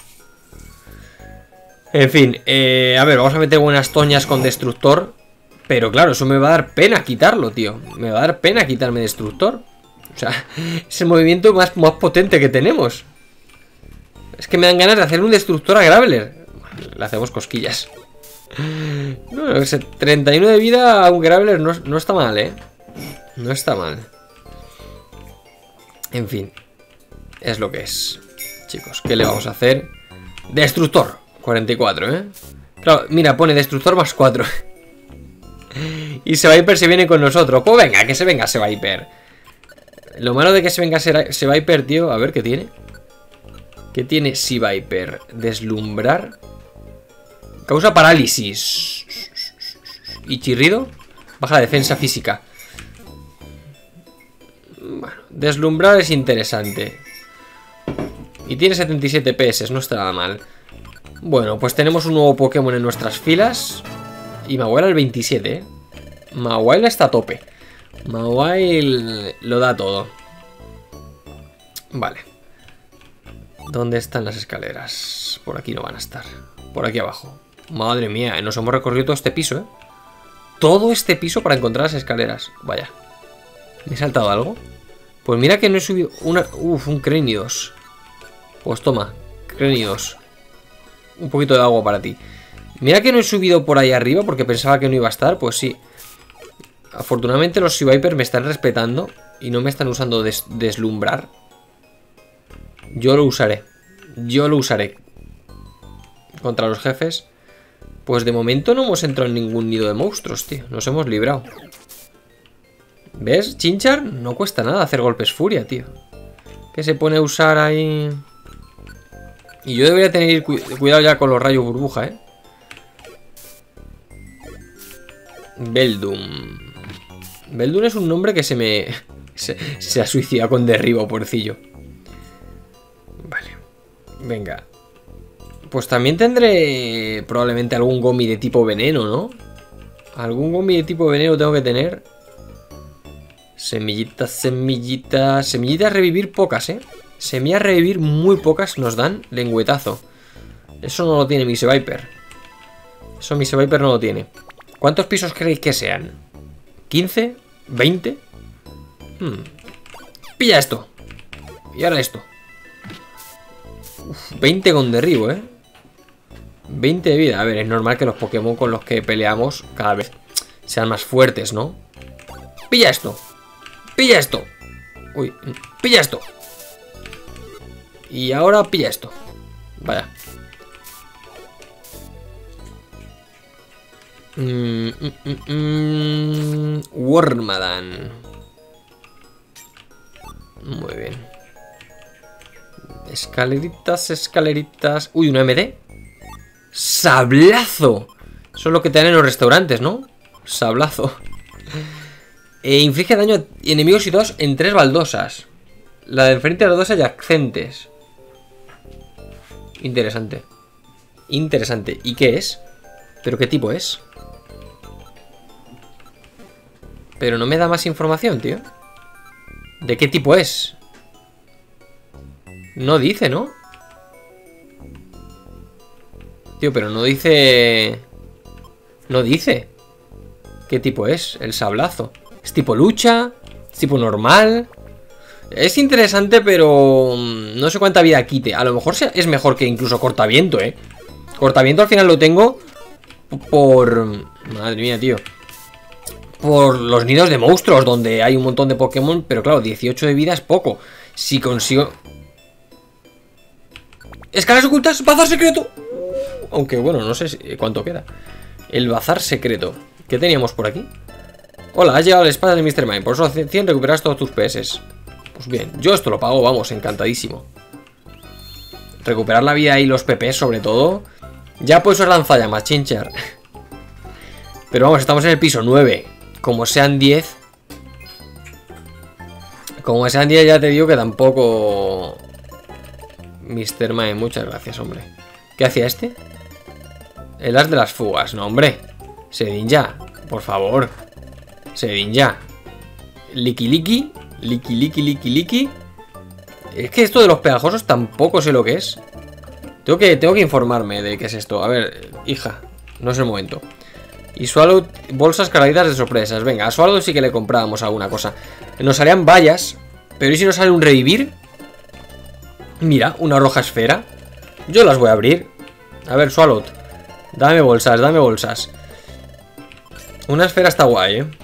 Speaker 1: En fin, a ver, vamos a meter buenas toñas con Destructor. Pero claro, eso me va a dar pena quitarlo, tío. Me va a dar pena quitarme Destructor. O sea, es el movimiento más potente que tenemos. Es que me dan ganas de hacer un Destructor a Graveler. Le hacemos cosquillas. No, 31 de vida a un Graveler no está mal, No está mal. En fin. Es lo que es. Chicos, ¿qué le vamos a hacer? Destructor 44, Claro, mira, pone Destructor más 4. Y Seaviper se viene con nosotros. Pues venga, que se venga Seaviper. Lo malo de que se venga Seaviper, tío. A ver, ¿qué tiene? ¿Qué tiene Seaviper? Deslumbrar. Causa parálisis. ¿Y chirrido? Baja la defensa física. Bueno, deslumbrar es interesante. Y tiene 77 PS, no está nada mal. Bueno, pues tenemos un nuevo Pokémon en nuestras filas. Y Mawile al 27, Mawile está a tope. Mawile lo da todo. Vale. ¿Dónde están las escaleras? Por aquí no van a estar. Por aquí abajo. Madre mía, nos hemos recorrido todo este piso, Todo este piso para encontrar las escaleras. Vaya. ¿Me he saltado algo? Pues mira que no he subido una... Uf, un Crenidos. Pues toma, Crenidos. Un poquito de agua para ti. Mira que no he subido por ahí arriba porque pensaba que no iba a estar. Pues sí. Afortunadamente los Sea Viper me están respetando y no me están usando deslumbrar. Yo lo usaré. Yo lo usaré. Contra los jefes. Pues de momento no hemos entrado en ningún nido de monstruos, tío. Nos hemos librado. ¿Ves? Chinchar no cuesta nada hacer golpes furia, tío. Que se pone a usar ahí... Y yo debería tener cuidado ya con los rayos burbuja, ¿eh? Beldum. Beldum es un nombre que se me... se ha suicidado con derribo, pobrecillo. Vale. Venga. Pues también tendré probablemente algún gomi de tipo veneno, ¿no? Algún gomi de tipo veneno tengo que tener. Semillitas, semillitas... Semillitas revivir pocas, ¿eh? Semillas revivir muy pocas nos dan lengüetazo. Eso no lo tiene mi Sea Viper. Eso mi Sea Viper no lo tiene. ¿Cuántos pisos creéis que sean? ¿15? ¿20? Pilla esto. Y ahora esto. Uf, 20 con derribo, ¿eh? 20 de vida. A ver, es normal que los Pokémon con los que peleamos cada vez sean más fuertes, ¿no? Pilla esto. Pilla esto. Uy, pilla esto. Y ahora pilla esto. Vaya. Wormadan. Muy bien. Escaleritas, escaleritas. Uy, una MD. ¡Sablazo! Eso es lo que te dan en los restaurantes, ¿no? Sablazo. Inflige daño a enemigos situados en 3 baldosas. La de enfrente a las 2 adyacentes. Interesante. Interesante. ¿Y qué es? ¿Pero qué tipo es? Pero no me da más información, tío. ¿De qué tipo es? No dice, ¿no? Tío, pero no dice... No dice. ¿Qué tipo es? El sablazo. ¿Es tipo lucha? ¿Es tipo normal? Es interesante, pero... No sé cuánta vida quite. A lo mejor es mejor que incluso cortaviento, ¿eh? Cortaviento al final lo tengo por... Madre mía, tío. Por los nidos de monstruos, donde hay un montón de Pokémon. Pero claro, 18 de vida es poco. Si consigo... Escalas ocultas, bazar secreto. Aunque bueno, no sé cuánto queda. El bazar secreto. ¿Qué teníamos por aquí? Hola, has llegado a la espada de Mr. Mime. Por eso 100 recuperas todos tus PS. Pues bien, yo esto lo pago, vamos, encantadísimo. Recuperar la vida y los PP sobre todo. Ya puedo usar lanzallamas, Chinchar. Pero vamos, estamos en el piso 9. Como sean 10. Como sean 10 ya te digo que tampoco... Mr. Mime, muchas gracias, hombre. ¿Qué hacía este? El as de las fugas, no, hombre. Sedin ya, por favor. Sedin ya. Liki liki. Liki liki liki liki. Es que esto de los pegajosos tampoco sé lo que es. Tengo que informarme de qué es esto. A ver, hija, no es el momento. Y Swallow, bolsas cargaditas de sorpresas. Venga, a Swallow sí que le comprábamos alguna cosa. Nos salían vallas. Pero ¿y si nos sale un revivir? Mira, una roja esfera. Yo las voy a abrir. A ver, Swallow, dame bolsas, dame bolsas. Una esfera está guay, ¿eh?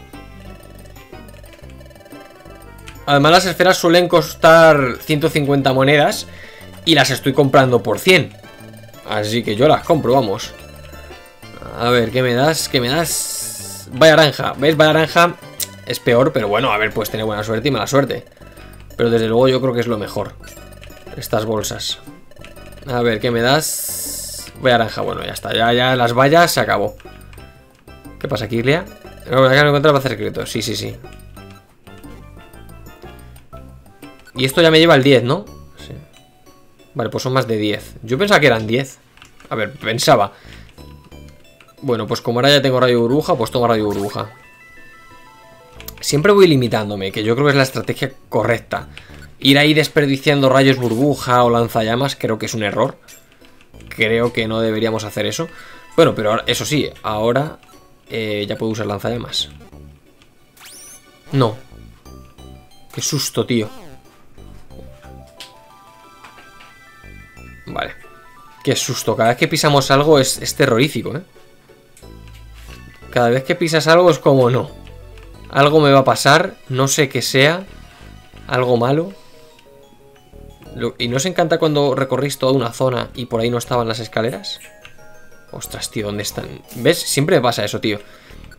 Speaker 1: Además las esferas suelen costar 150 monedas. Y las estoy comprando por 100. Así que yo las compro, vamos. A ver, ¿qué me das? ¿Qué me das? Vaya naranja, ¿ves? Vaya naranja es peor, pero bueno, a ver, puedes tener buena suerte y mala suerte. Pero desde luego yo creo que es lo mejor. Estas bolsas. A ver, ¿qué me das? Vaya naranja, bueno, ya está. Ya las vallas se acabó. ¿Qué pasa aquí, Lea? No encontrar bazar secreto. Sí, sí, sí. Y esto ya me lleva el 10, ¿no? Sí. Vale, pues son más de 10. Yo pensaba que eran 10. A ver, pensaba. Bueno, pues como ahora ya tengo radio burbuja, pues tengo radio burbuja. Siempre voy limitándome, que yo creo que es la estrategia correcta. Ir ahí desperdiciando rayos burbuja o lanzallamas creo que es un error. Creo que no deberíamos hacer eso. Bueno, pero eso sí, ahora ya puedo usar lanzallamas. No.
Speaker 2: Qué susto, tío. Vale. Qué susto. Cada vez que pisamos algo es terrorífico, ¿eh? Cada vez que pisas algo es como no. Algo me va a pasar. No sé qué sea. Algo malo. ¿Y no os encanta cuando recorréis toda una zona y por ahí no estaban las escaleras? Ostras, tío, ¿dónde están? ¿Ves? Siempre me pasa eso, tío.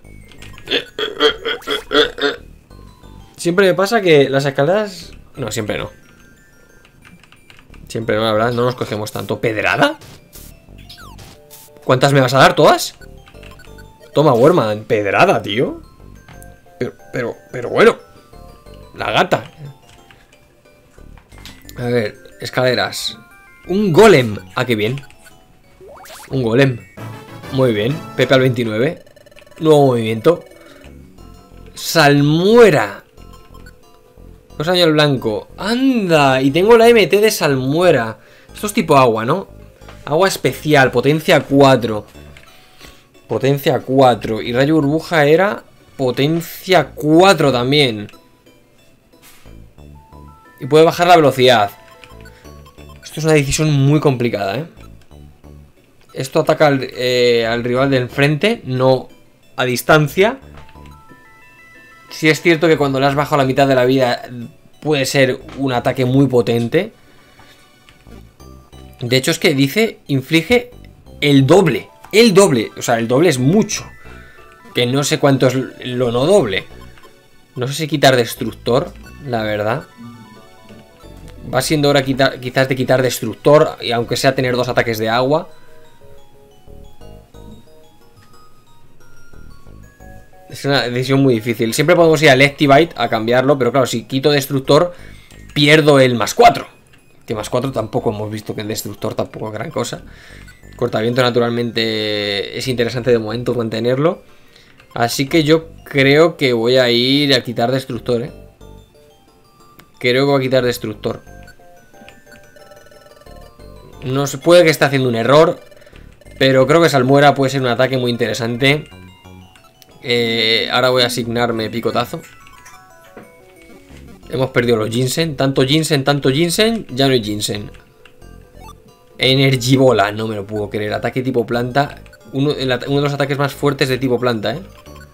Speaker 2: Siempre me pasa que las escaleras... No, siempre no. Siempre no, la verdad, no nos cogemos tanto. ¿Pedrada? ¿Cuántas me vas a dar? ¿Todas? Toma, Werman, pedrada, tío. Pero bueno. La gata. A ver, escaleras. Un golem. Ah, qué bien. Un golem. Muy bien. Pepe al 29. Nuevo movimiento. Salmuera. Cosa año el blanco. ¡Anda! Y tengo la MT de salmuera. Esto es tipo agua, ¿no? Agua especial. Potencia 4. Potencia 4. Y rayo burbuja era potencia 4 también. Y puede bajar la velocidad. Esto es una decisión muy complicada, ¿eh? Esto ataca al rival de enfrente, no a distancia. Sí es cierto que cuando le has bajado la mitad de la vida puede ser un ataque muy potente. De hecho es que dice, inflige el doble. El doble, o sea, el doble es mucho. Que no sé cuánto es lo no doble. No sé si quitar destructor, la verdad. Va siendo hora quizás de quitar destructor, y aunque sea tener 2 ataques de agua. Es una decisión muy difícil. Siempre podemos ir al Electivite a cambiarlo, pero claro, si quito destructor, pierdo el +4. Que +4 tampoco hemos visto que el destructor tampoco es gran cosa. Cortaviento naturalmente es interesante de momento mantenerlo. Así que yo creo que voy a ir a quitar destructor, ¿eh? Creo que voy a quitar destructor. No se puede que esté haciendo un error, pero creo que salmuera puede ser un ataque muy interesante. Ahora voy a asignarme picotazo. Hemos perdido los ginseng. Tanto ginseng, ya no hay ginseng. Energibola, no me lo puedo creer. Ataque tipo planta. Uno de los ataques más fuertes de tipo planta, ¿eh?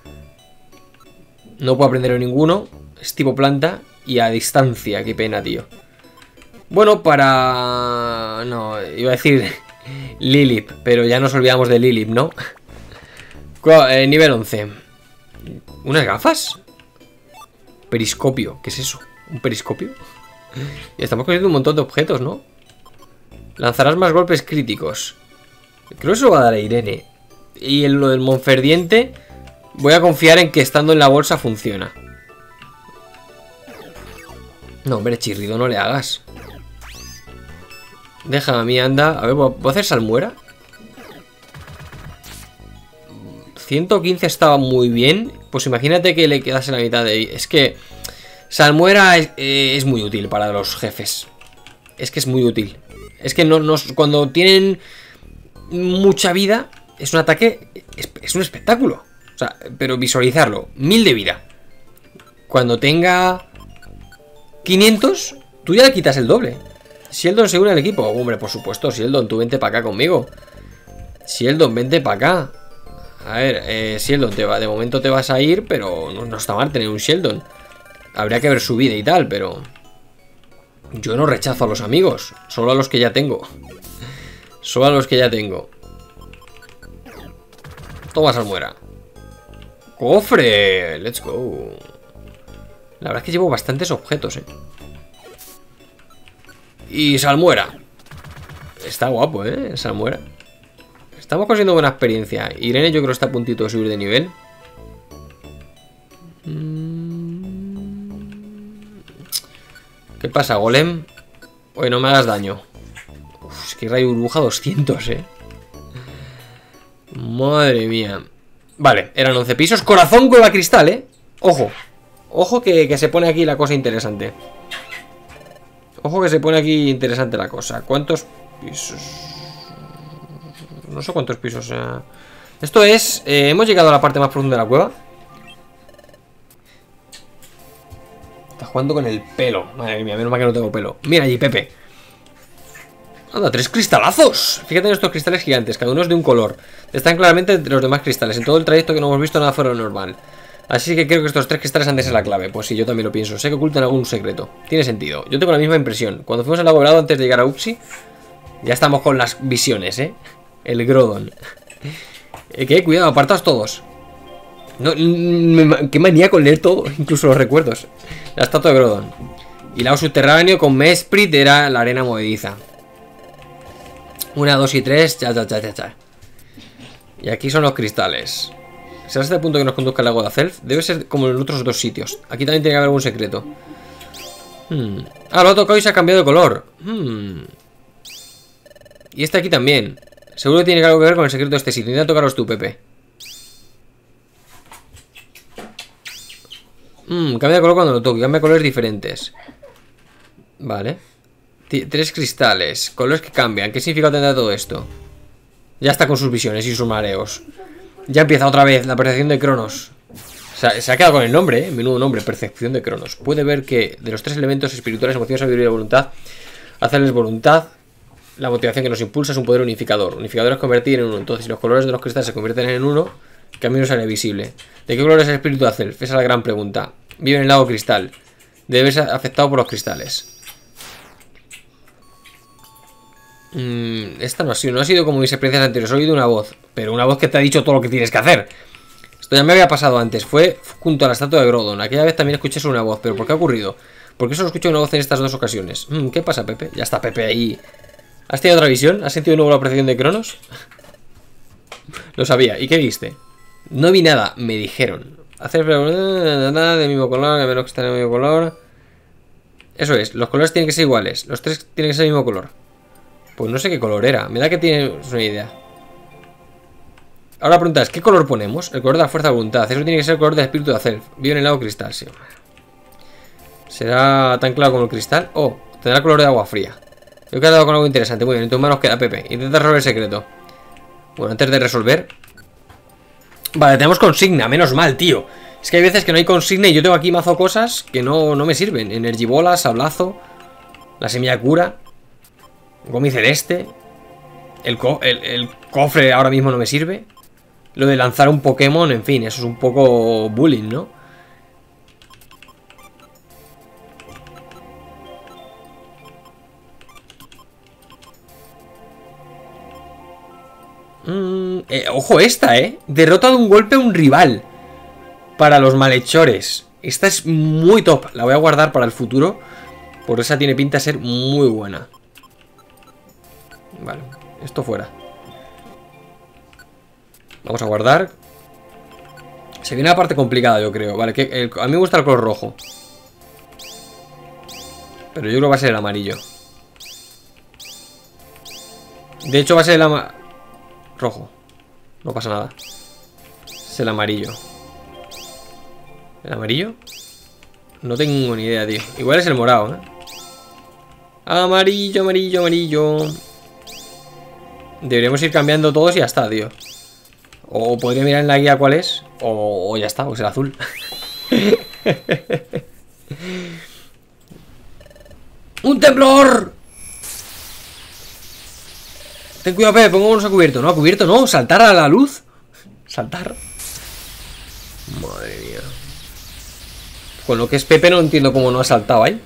Speaker 2: No puedo aprender ninguno. Es tipo planta y a distancia. Qué pena, tío. Bueno, para... No, iba a decir Lilip, pero ya nos olvidamos de Lilip, ¿no? Nivel 11. ¿Unas gafas? Periscopio, ¿qué es eso? ¿Un periscopio? Y estamos consiguiendo un montón de objetos, ¿no? Lanzarás más golpes críticos. Creo que eso va a dar a Irene. Y en lo del Monferdiente voy a confiar en que estando en la bolsa funciona. No, hombre, chirrido, no le hagas. Déjame a mí, anda. A ver, ¿puedo hacer salmuera? 115 estaba muy bien. Pues imagínate que le quedase la mitad de ahí. Es que salmuera es muy útil para los jefes. Es que es muy útil. Es que cuando tienen mucha vida, es un ataque, es un espectáculo. O sea, pero visualizarlo, 1000 de vida. Cuando tenga 500, tú ya le quitas el doble. Sheldon se une al equipo. Hombre, por supuesto, Sheldon, tú vente para acá conmigo. Sheldon, vente para acá. A ver, Sheldon, de momento te vas a ir, pero no está mal tener un Sheldon. Habría que ver su vida y tal, pero... Yo no rechazo a los amigos, solo a los que ya tengo. Solo a los que ya tengo. Toma, salmuera. ¡Cofre! ¡Let's go! La verdad es que llevo bastantes objetos, Y salmuera. Está guapo, salmuera. Estamos consiguiendo buena experiencia. Irene yo creo que está a puntito de subir de nivel. ¿Qué pasa, golem? Oye, no me hagas daño. Uf, es que rayo burbuja 200, Madre mía. Vale, eran 11 pisos. Corazón, cueva cristal, Ojo. Ojo que se pone aquí la cosa interesante. Ojo que se pone aquí interesante la cosa. ¿Cuántos pisos? No sé cuántos pisos. Esto es... hemos llegado a la parte más profunda de la cueva. jugando con el pelo. Madre mía, menos mal que no tengo pelo. Mira allí, Pepe. Anda, 3 cristalazos. Fíjate en estos cristales gigantes, cada uno es de un color. Están claramente entre los demás cristales. En todo el trayecto que no hemos visto nada fuera de lo normal. Así que creo que estos 3 cristales han de ser la clave. Pues sí, yo también lo pienso. Sé que ocultan algún secreto. Tiene sentido. Yo tengo la misma impresión. Cuando fuimos al lago Dorado antes de llegar a Uxie, ya estamos con las visiones, ¿eh? El Groudon. ¿Qué? Cuidado, apartaos todos. No, qué manía con leer todo, incluso los recuerdos. La estatua de Groudon. Y lago subterráneo con Mesprit era la arena movediza. 1, 2 y 3. Ya. Y aquí son los cristales. ¿Será este el punto que nos conduzca al lago de Azelf? Debe ser como en los otros 2 sitios. Aquí también tiene que haber algún secreto. Ah, lo ha tocado y se ha cambiado de color. Y este aquí también. Seguro que tiene algo que ver con el secreto de este sitio. Intenta tocaros tú, Pepe. Cambia de color cuando lo toque. Cambia de colores diferentes. Vale. 3 cristales. Colores que cambian. ¿Qué significa tendrá todo esto? Ya está con sus visiones y sus mareos. Ya empieza otra vez la percepción de Cronos. Se ha quedado con el nombre, menudo nombre, percepción de Cronos. Puede ver que de los 3 elementos espirituales, emoción, sabiduría y voluntad, hacerles voluntad, la motivación que nos impulsa es un poder unificador. Unificador es convertir en uno. Entonces, si los colores de los cristales se convierten en uno, el camino sale visible. ¿De qué color es el espíritu de Azelf? Esa es la gran pregunta. Vive en el lago cristal. Debe ser afectado por los cristales. Esta no ha sido como mis experiencias anteriores. He oído una voz, pero una voz que te ha dicho todo lo que tienes que hacer. Esto ya me había pasado antes. Fue junto a la estatua de Groudon. Aquella vez también escuché una voz. ¿Pero por qué ha ocurrido? ¿Por qué solo escuché una voz en estas 2 ocasiones? ¿Qué pasa, Pepe? Ya está Pepe ahí. ¿Has tenido otra visión? ¿Has sentido de nuevo la percepción de Cronos? Lo sabía. ¿Y qué viste? No vi nada. Me dijeron. Hacer nada del mismo color, a menos que estén del mismo color. Eso es. Los colores tienen que ser iguales. Los 3 tienen que ser del mismo color. Pues no sé qué color era. Me da que tienes una idea. Ahora la pregunta es, ¿qué color ponemos? El color de la fuerza de voluntad. Eso tiene que ser el color del espíritu de Azelf. Vive en el lago cristal, sí. ¿Será tan claro como el cristal? Oh, tendrá color de agua fría. Yo he quedado con algo interesante. Muy bien, en tus manos queda, Pepe. Intenta resolver el secreto. Bueno, antes de resolver... Vale, tenemos consigna. Menos mal, tío. Es que hay veces que no hay consigna y yo tengo aquí mazo cosas que no me sirven. Energibola, sablazo, la semilla cura, Gomi celeste, el cofre ahora mismo no me sirve. Lo de lanzar un Pokémon, en fin, eso es un poco bullying, ¿no? Ojo esta, derrota de un golpe a un rival. Para los malhechores. Esta es muy top. La voy a guardar para el futuro, porque esa tiene pinta de ser muy buena. Vale, esto fuera. Vamos a guardar. Se viene la parte complicada, yo creo. Vale, a mí me gusta el color rojo, pero yo creo que va a ser el amarillo. De hecho va a ser el rojo. No pasa nada. Es el amarillo. ¿El amarillo? No tengo ni idea, tío. Igual es el morado, Amarillo, amarillo, amarillo. Deberíamos ir cambiando todos y ya está, tío. O podría mirar en la guía cuál es. O ya está, pues el azul. ¡Un temblor! Ten cuidado, Pepe, pongámonos a cubierto. No, a cubierto no, saltar a la luz. Saltar. Madre mía. Con lo que es Pepe no entiendo cómo no ha saltado ahí.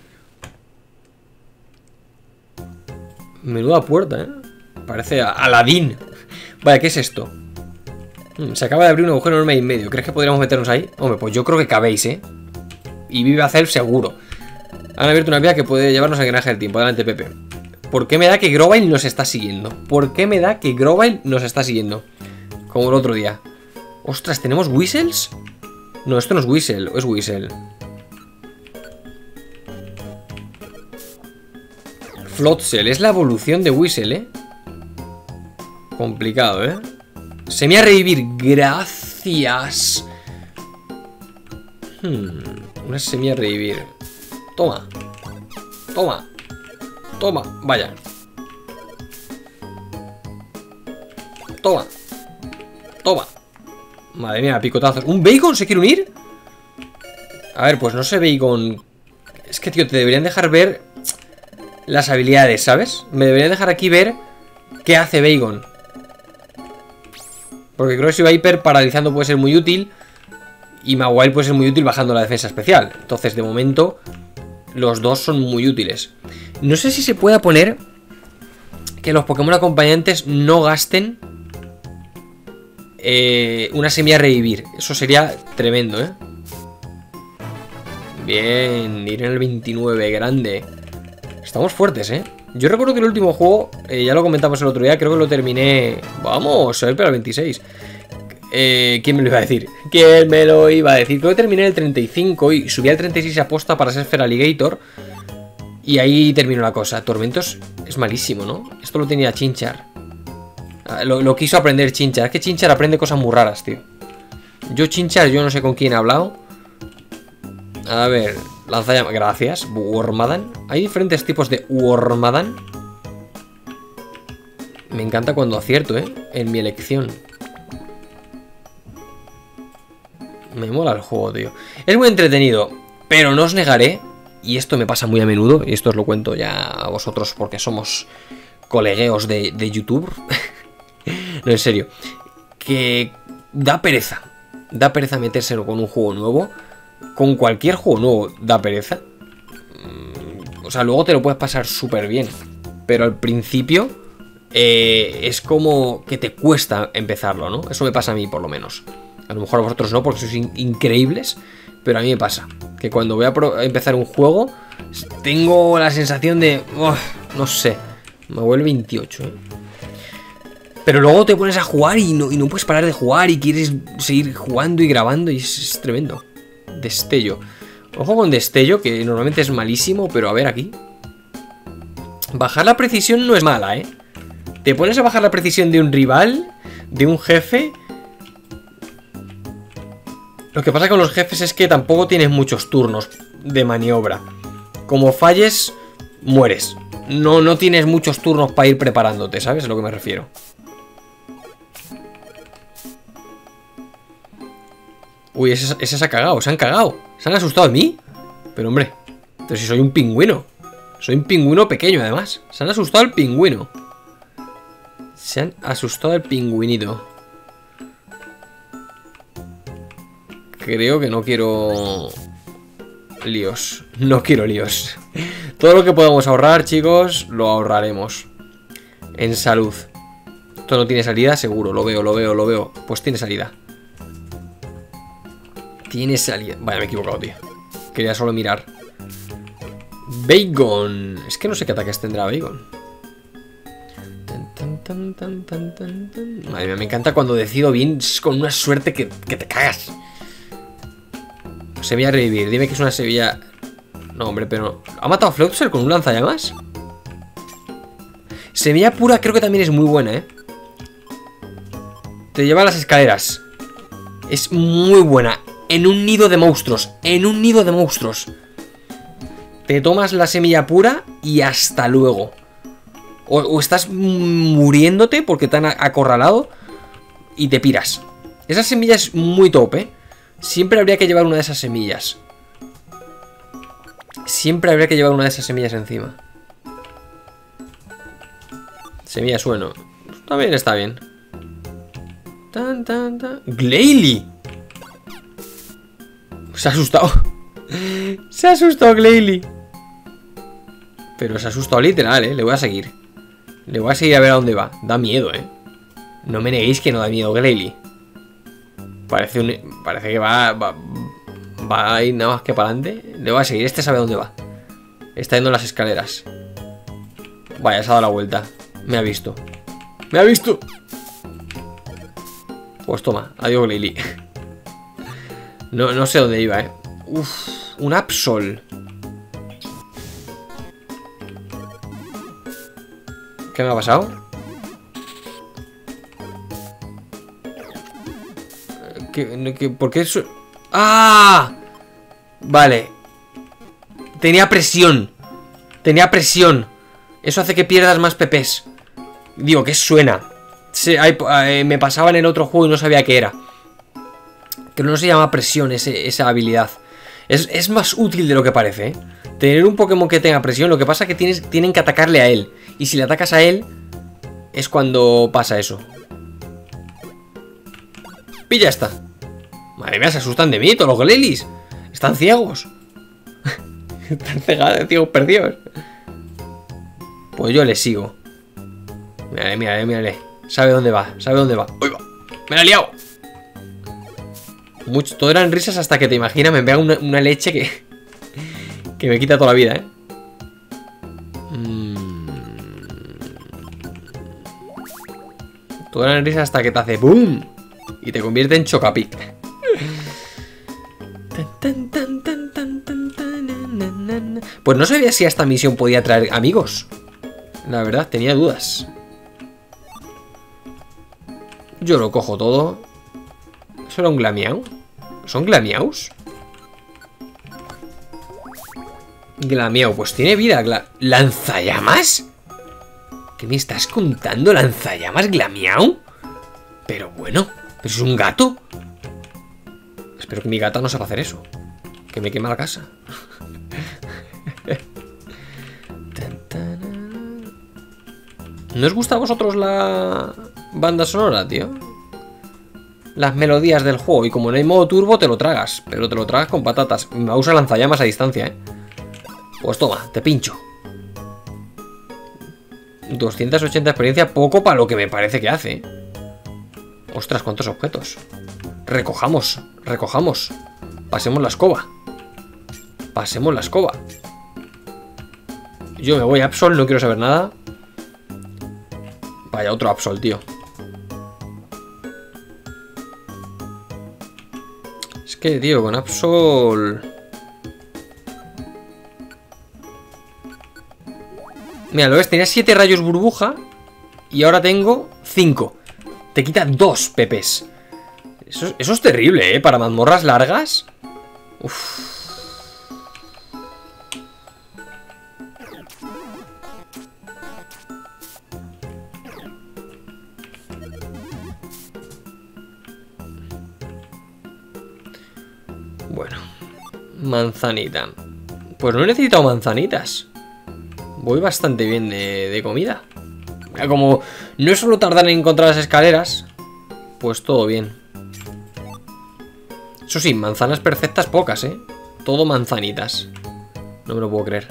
Speaker 2: Menuda puerta, Parece Aladín. Vale, ¿qué es esto? Se acaba de abrir un agujero enorme ahí en medio. ¿Crees que podríamos meternos ahí? Hombre, pues yo creo que cabéis, Y vive Azelf seguro. Han abierto una vía que puede llevarnos al engranaje del tiempo. Adelante, Pepe. ¿Por qué me da que Grovyle nos está siguiendo? ¿Por qué me da que Grovyle nos está siguiendo? Como el otro día. Ostras, ¿tenemos Whistles? No, esto no es Whistle, es Whistle. Floatzel, es la evolución de Whistle, Complicado, Semilla revivir, gracias. Una semilla revivir. Toma. Toma. Toma, vaya. Toma. Toma. Madre mía, picotazos. ¿Un bacon se quiere unir? A ver, pues no sé bacon Es que, tío, te deberían dejar ver las habilidades, ¿sabes? Me deberían dejar aquí ver qué hace Bagon. Porque creo que si Viper paralizando puede ser muy útil. Y Mawile puede ser muy útil bajando la defensa especial. Entonces, de momento, los dos son muy útiles. No sé si se pueda poner que los Pokémon acompañantes no gasten una semilla revivir. Eso sería tremendo, ¿eh? Bien, ir en el 29, grande. Estamos fuertes, ¿eh? Yo recuerdo que el último juego, ya lo comentamos el otro día, creo que lo terminé... Vamos, a ver, pero al 26. ¿Quién me lo iba a decir? ¿Quién me lo iba a decir? Creo que terminé el 35 y subí al 36 a posta para ser Feraligator. Y ahí terminó la cosa. Tormentos es malísimo, ¿no? Esto lo tenía Chinchar. Lo quiso aprender Chinchar. Es que Chinchar aprende cosas muy raras, tío. Chinchar, yo no sé con quién he hablado. A ver, lanzallamas, gracias. Wormadan. Hay diferentes tipos de Wormadan. Me encanta cuando acierto, en mi elección. Me mola el juego, tío. Es muy entretenido, pero no os negaré, y esto me pasa muy a menudo, y esto os lo cuento ya a vosotros porque somos colegueos de YouTube. No, en serio. Que da pereza. Da pereza meterse con un juego nuevo. Con cualquier juego nuevo da pereza. O sea, luego te lo puedes pasar súper bien. Pero al principio es como que te cuesta empezarlo, ¿no? Eso me pasa a mí, por lo menos. A lo mejor a vosotros no, porque sois increíbles. Pero a mí me pasa que cuando voy a empezar un juego, tengo la sensación de... no sé. Me vuelve 28, ¿eh? Pero luego te pones a jugar y no puedes parar de jugar. Y quieres seguir jugando y grabando. Y es tremendo. Destello. Ojo con destello, que normalmente es malísimo. Pero a ver aquí. Bajar la precisión no es mala, ¿eh? Te pones a bajar la precisión de un rival, de un jefe. Lo que pasa con los jefes es que tampoco tienes muchos turnos de maniobra. Como falles, mueres. No tienes muchos turnos para ir preparándote, ¿sabes? A lo que me refiero. Uy, ese se ha cagado, se han cagado. ¿Se han asustado de mí? Pero hombre, pero si soy un pingüino. Soy un pingüino pequeño, además. Se han asustado al pingüino. Se han asustado al pingüinito. Creo que no quiero líos. No quiero líos. Todo lo que podamos ahorrar, chicos, lo ahorraremos. En salud. Esto no tiene salida, seguro. Lo veo. Pues tiene salida. Tiene salida. Vaya, me he equivocado, tío. Quería solo mirar. Bagon. Es que no sé qué ataques tendrá Bagon. Madre mía, me encanta cuando decido bien con una suerte que te cagas. Semilla revivir. Dime que es una semilla... No, hombre, pero... ¿Ha matado a Floatzel con un lanzallamas? Semilla pura creo que también es muy buena, ¿eh? Te lleva a las escaleras. Es muy buena. En un nido de monstruos. En un nido de monstruos. Te tomas la semilla pura y hasta luego. O estás muriéndote porque te han acorralado y te piras. Esa semilla es muy top, ¿eh? Siempre habría que llevar una de esas semillas. Siempre habría que llevar una de esas semillas encima. Semilla sueno. También está bien. ¡Glalie! Se ha asustado. Se ha asustado Glalie. Pero se ha asustado literal, ¿eh? Le voy a seguir. Le voy a seguir a ver a dónde va. Da miedo, ¿eh? No me neguéis que no da miedo Glalie. Parece que va a ir nada más que para adelante. Le voy a seguir, este sabe dónde va. Está yendo en las escaleras. Vaya, se ha dado la vuelta. Me ha visto. ¡Me ha visto! Pues toma, adiós Glalie. No sé dónde iba, Uf, un Absol. ¿Qué me ha pasado? ¿Por qué eso? ¡Ah! Vale. Tenía presión. Tenía presión. Eso hace que pierdas más PPs. Digo, ¿qué suena? Me pasaba en el otro juego y no sabía qué era. Que no se llama presión esa habilidad. Es más útil de lo que parece, ¿eh? tener un Pokémon que tenga presión. Lo que pasa es que tienen que atacarle a él. Y si le atacas a él, es cuando pasa eso. Pilla esta. Madre mía, se asustan de mí todos los Glalis. Están ciegos. Están cegados, ciegos perdidos. Pues yo le sigo. Mírale, mírale, mírale. Sabe dónde va, sabe dónde va. ¡Uy, va! ¡Me la he liado! Todo eran risas hasta que te imaginas me pega una leche que me quita toda la vida, ¿eh? Todo eran risas hasta que te hace ¡boom! Y te convierte en Chocapic. Pues no sabía si a esta misión podía traer amigos. La verdad, tenía dudas. Yo lo cojo todo. ¿Eso era un Glamiau? ¿Son Glamiaus? Glamiau, pues tiene vida. ¿Lanzallamas? ¿Qué me estás contando? ¿Lanzallamas Glamiau? Pero bueno, ¿pero es un gato? Espero que mi gata no sepa hacer eso. Que me quema la casa. ¿No os gusta a vosotros la banda sonora, tío? Las melodías del juego. Y como no hay modo turbo, te lo tragas. Pero te lo tragas con patatas. Me usa lanzallamas a distancia, ¿eh? Pues toma, te pincho. 280 experiencia, poco para lo que me parece que hace. Ostras, cuántos objetos. Recojamos, recojamos. Pasemos la escoba. Pasemos la escoba. Yo me voy a Absol, no quiero saber nada. Vaya, otro Absol, tío. Es que, tío, con Absol... Mira, lo ves, tenía 7 rayos burbuja y ahora tengo 5. Te quita 2 pepes. Eso es terrible, ¿eh? Para mazmorras largas. Uf. Bueno. Manzanita. Pues no he necesitado manzanitas. Voy bastante bien de comida. Como no suelo tardar en encontrar las escaleras, pues todo bien. Eso sí, manzanas perfectas pocas, ¿eh? Todo manzanitas. No me lo puedo creer.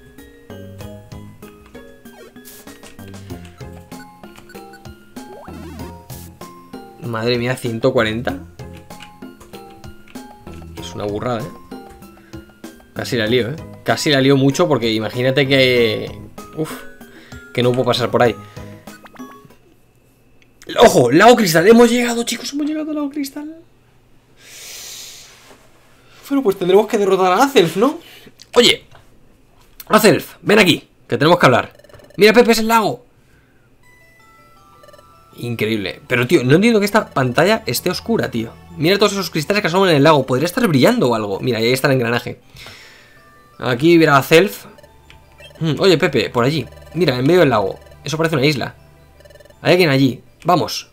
Speaker 2: Madre mía, 140. Es una burrada, ¿eh? Casi la lío, ¿eh? Casi la lío mucho porque imagínate que... Uf, que no puedo pasar por ahí. ¡Ojo! ¡Lago Cristal! ¡Hemos llegado, chicos! ¡Hemos llegado al Lago Cristal! Bueno, pues tendremos que derrotar a Azelf, ¿no? Oye, Azelf, ven aquí, que tenemos que hablar. Mira, Pepe, es el lago. Increíble. Pero, tío, no entiendo que esta pantalla esté oscura, tío. Mira todos esos cristales que asoman en el lago. Podría estar brillando o algo. Mira, ahí está el engranaje. Aquí verá a Zelf. Oye, Pepe, por allí. Mira, en medio del lago. Eso parece una isla. Hay alguien allí. Vamos.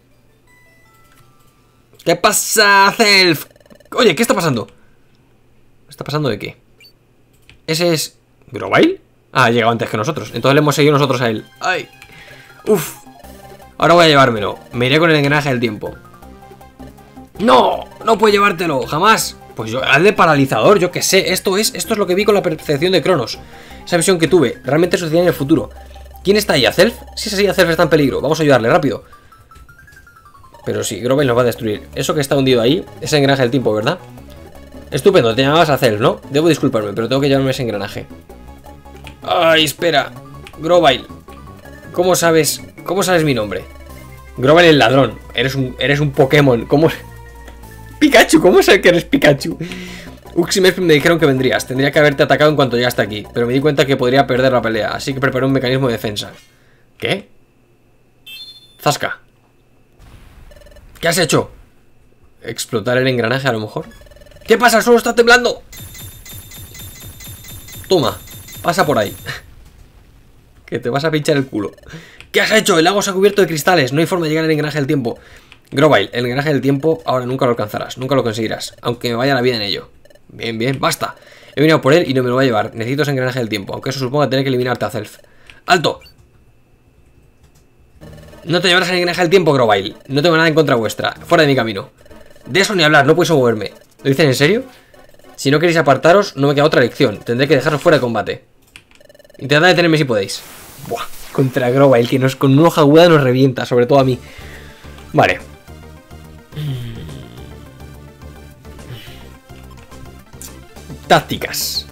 Speaker 2: ¿Qué pasa, Zelf? Oye, ¿qué está pasando? ¿Está pasando de qué? ¿Ese es... ¿Grovyle? Ah, ha llegado antes que nosotros. Entonces le hemos seguido nosotros a él. ¡Ay! ¡Uf! Ahora voy a llevármelo. Me iré con el engranaje del tiempo. ¡No! ¡No puedo llevártelo! ¡Jamás! Pues yo, hazle paralizador, yo qué sé. Esto es lo que vi con la percepción de Cronos. Esa visión que tuve. Realmente sucedía en el futuro. ¿Quién está ahí? ¿Azelf? Si es así, Azelf está en peligro. Vamos a ayudarle, rápido. Pero sí, Grovyle nos va a destruir. Eso que está hundido ahí es el engranaje del tiempo, ¿verdad? Estupendo, te llamabas Azelf, ¿no? Debo disculparme, pero tengo que llevarme ese engranaje. Ay, espera. Grovyle. ¿Cómo sabes mi nombre? Grovyle el ladrón. Eres un Pokémon. ¿Cómo? Pikachu, ¿cómo sabes que eres Pikachu? Ux y Mesprit me dijeron que vendrías. Tendría que haberte atacado en cuanto llegaste aquí, pero me di cuenta que podría perder la pelea, así que preparé un mecanismo de defensa. ¿Qué? Zasca. ¿Qué has hecho? ¿Explotar el engranaje a lo mejor? ¿Qué pasa? ¡El suelo está temblando! Toma, pasa por ahí. Que te vas a pinchar el culo. ¿Qué has hecho? El lago se ha cubierto de cristales. No hay forma de llegar al engranaje del tiempo. Grovyle, el engranaje del tiempo ahora nunca lo alcanzarás. Nunca lo conseguirás, aunque me vaya la vida en ello. Bien, bien, basta. He venido por él y no me lo voy a llevar. Necesito ese engranaje del tiempo, aunque eso suponga tener que eliminarte a Zelf. ¡Alto! No te llevarás el engranaje del tiempo, Grovyle. No tengo nada en contra vuestra. Fuera de mi camino. De eso ni hablar, no puedes moverme. ¿Lo dicen en serio? Si no queréis apartaros, no me queda otra elección. Tendré que dejaros fuera de combate. Intentad detenerme si podéis. Buah, contra Grovyle, que con una hoja aguda nos revienta, sobre todo a mí. Vale. Tácticas.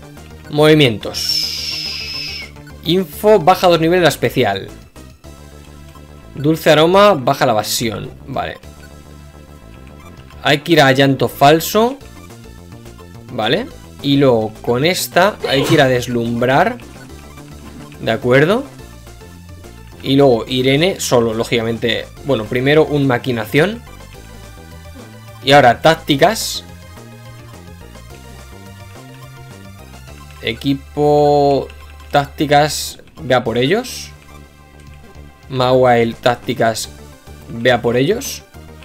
Speaker 2: Movimientos. Info, baja 2 niveles la especial. Dulce aroma, baja la evasión. Vale. Hay que ir a llanto falso. Vale. Y luego con esta hay que ir a deslumbrar. De acuerdo. Y luego Irene solo, lógicamente. Bueno, primero un maquinación. Y ahora tácticas. Equipo tácticas, vea por ellos. Mawile tácticas, vea por ellos.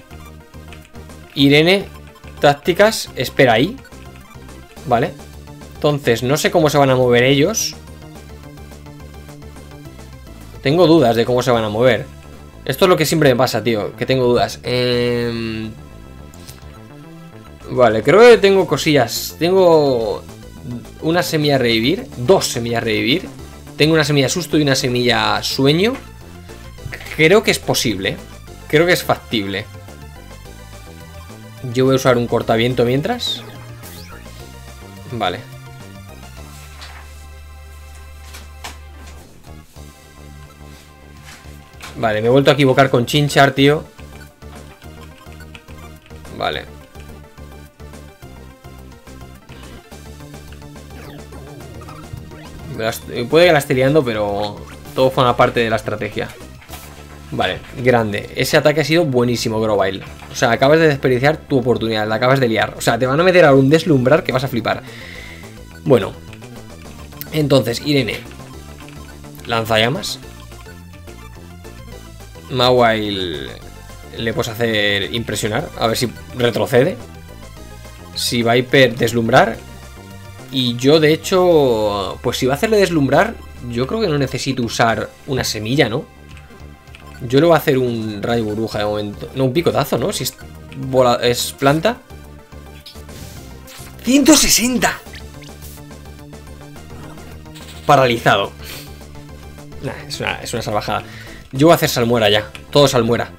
Speaker 2: Irene tácticas, espera ahí. Vale. Entonces, no sé cómo se van a mover ellos. Tengo dudas de cómo se van a mover. Esto es lo que siempre me pasa, tío, que tengo dudas. Vale, creo que tengo cosillas. Tengo una semilla revivir, 2 semillas revivir. Tengo una semilla susto y una semilla sueño. Creo que es posible. Creo que es factible. Yo voy a usar un cortaviento mientras. Vale. Vale, me he vuelto a equivocar con Chinchar, tío. Vale. Puede que la esté liando, pero todo forma parte de la estrategia. Vale, grande. Ese ataque ha sido buenísimo, Grovyle. O sea, acabas de desperdiciar tu oportunidad, la acabas de liar. O sea, te van a meter a un deslumbrar que vas a flipar. Bueno. Entonces, Irene. Lanzallamas. Mawile le puedes hacer impresionar. A ver si retrocede. Si Viper deslumbrar. Y yo, de hecho, pues si va a hacerle deslumbrar, yo creo que no necesito usar una semilla, ¿no? Yo le voy a hacer un rayo burbuja de momento. No, un picotazo, ¿no? Si es, es planta. ¡160! Paralizado. Nah, es una salvajada. Yo voy a hacer salmuera ya. Todo salmuera.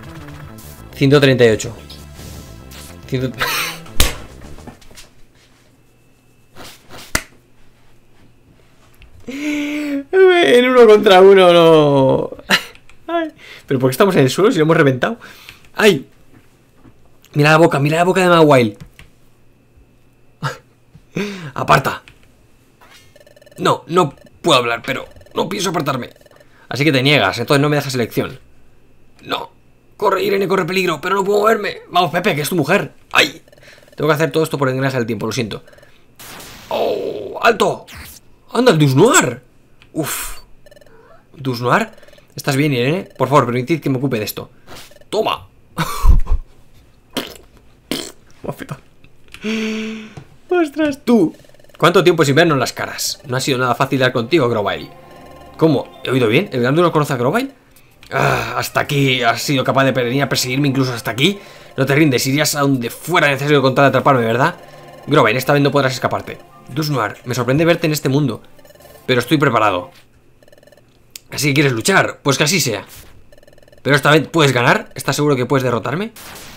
Speaker 2: 138. 100... En 1 contra 1 no. Ay, pero ¿por qué estamos en el suelo si lo hemos reventado? ¡Ay! Mira la boca de Mawile. Aparta. No puedo hablar, pero no pienso apartarme. Así que te niegas, entonces no me dejas elección. No. Corre, Irene, corre peligro, pero no puedo moverme. Vamos, Pepe, que es tu mujer. ¡Ay! Tengo que hacer todo esto por el engranaje del tiempo, lo siento. ¡Oh! ¡Alto! ¡Anda, el Dusknoir! ¡Uf! ¿Dusknoir? ¿Estás bien, Irene? Por favor, permitid que me ocupe de esto. ¡Toma! ¡Ostras, tú! ¿Cuánto tiempo sin vernos las caras? No ha sido nada fácil dar contigo, Grovyle. ¿Cómo? ¿He oído bien? ¿El Gran Duro conoce a Grovyle? Ah, hasta aquí. ¿Has sido capaz de venir a perseguirme incluso hasta aquí? No te rindes, irías a donde fuera necesario con tal de atraparme, ¿verdad? Grovyle, esta vez no podrás escaparte. Dusknoir, me sorprende verte en este mundo, pero estoy preparado. ¿Así que quieres luchar? Pues que así sea. Pero esta vez puedes ganar. ¿Estás seguro que puedes derrotarme?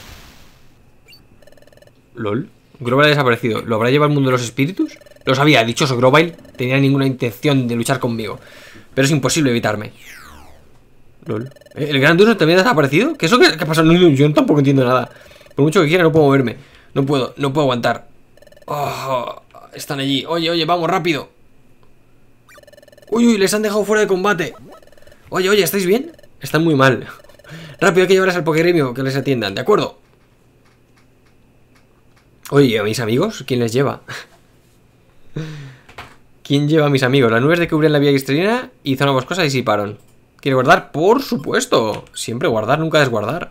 Speaker 2: LOL. Grovyle ha desaparecido. ¿Lo habrá llevado al mundo de los espíritus? Lo sabía, dichoso Grovyle. Tenía ninguna intención de luchar conmigo, pero es imposible evitarme. LOL. ¿El Gran Duro también ha desaparecido? ¿Qué es eso que pasa? No, yo tampoco entiendo nada. Por mucho que quiera no puedo moverme. No puedo aguantar. Oh, están allí. Oye, vamos, rápido. Uy, les han dejado fuera de combate. Oye, ¿estáis bien? Están muy mal. Rápido, hay que llevarles al Pokégremio que les atiendan, ¿de acuerdo? Oye, ¿a mis amigos? ¿Quién les lleva? ¿Quién lleva a mis amigos? Las nubes de que cubren la vía extrina y zona boscosa disiparon. ¿Quiere guardar? Por supuesto. Siempre guardar, nunca desguardar.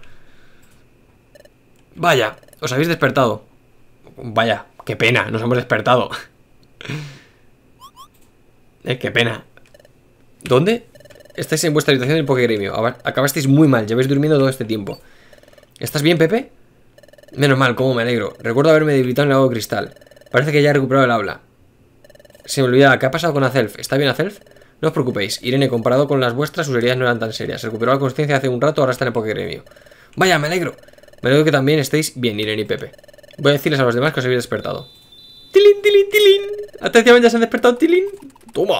Speaker 2: Vaya, os habéis despertado. Vaya, qué pena, nos hemos despertado. Qué pena. ¿Dónde? Estáis en vuestra habitación del Pokégremio. Acabasteis muy mal, lleváis durmiendo todo este tiempo. ¿Estás bien, Pepe? Menos mal, cómo me alegro. Recuerdo haberme debilitado en el lago de cristal. Parece que ya he recuperado el habla. Se me olvidaba, ¿qué ha pasado con Azelf? ¿Está bien Azelf? No os preocupéis, Irene, comparado con las vuestras, sus heridas no eran tan serias. Recuperó la conciencia hace un rato, ahora está en el Pokégremio. Vaya, me alegro. Me alegro que también estéis bien, Irene y Pepe. Voy a decirles a los demás que os habéis despertado. ¡Tilín, tilín, tilín! Atención, ya se han despertado, tilín. ¡Toma!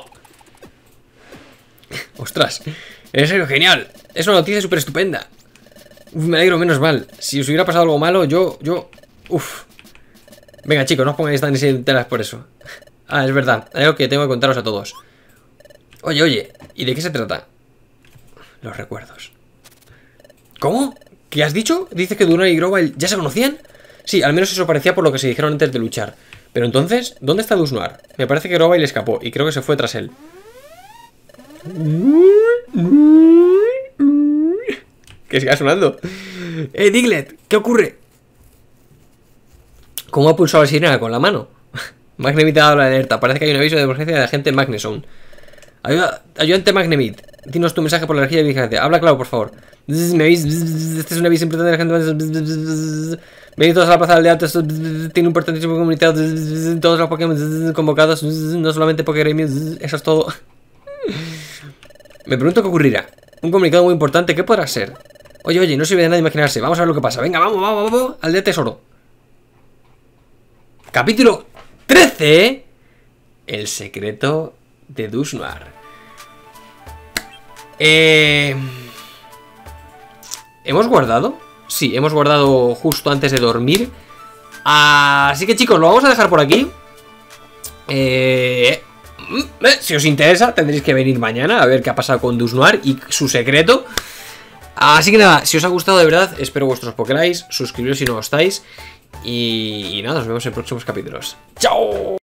Speaker 2: ¡Ostras! En serio, genial. Es una noticia súper estupenda. Me alegro, menos mal. Si os hubiera pasado algo malo, Uf. Venga, chicos, no os pongáis tan telas por eso. Ah, es verdad. Hay algo que tengo que contaros a todos. Oye, ¿y de qué se trata? Los recuerdos. ¿Cómo? ¿Qué has dicho? ¿Dices que Dunar y Grovyle ya se conocían? Sí, al menos eso parecía por lo que se dijeron antes de luchar. Pero entonces, ¿dónde está Dunar? Me parece que Grovyle escapó y creo que se fue tras él. Que siga sonando. Diglett, ¿qué ocurre? ¿Cómo ha pulsado la sirena con la mano? Magnemite ha dado la alerta. Parece que hay un aviso de emergencia de la agente Magneson. Ayudante Magnemite, dinos tu mensaje por la energía de vigilancia. Habla claro, por favor. ¿Me oís? Este es un aviso importante de la gente. Venid todos a la plaza de alto. Tiene un importantísimo comunicado. Todos los Pokémon convocados. No solamente Pokégremio. Eso es todo. Me pregunto qué ocurrirá. Un comunicado muy importante. ¿Qué podrá ser? Oye, no sirve de nada imaginarse. Vamos a ver lo que pasa. Venga, vamos. Al de tesoro. Capítulo 13. El secreto de Dunsmar. ¿Hemos guardado? Sí, hemos guardado justo antes de dormir. Así que chicos, lo vamos a dejar por aquí. Si os interesa, tendréis que venir mañana a ver qué ha pasado con Dunsmar y su secreto. Así que nada, si os ha gustado de verdad, espero vuestros Pokélikes. Suscribiros si no lo estáis. Y nada, nos vemos en próximos capítulos. ¡Chao!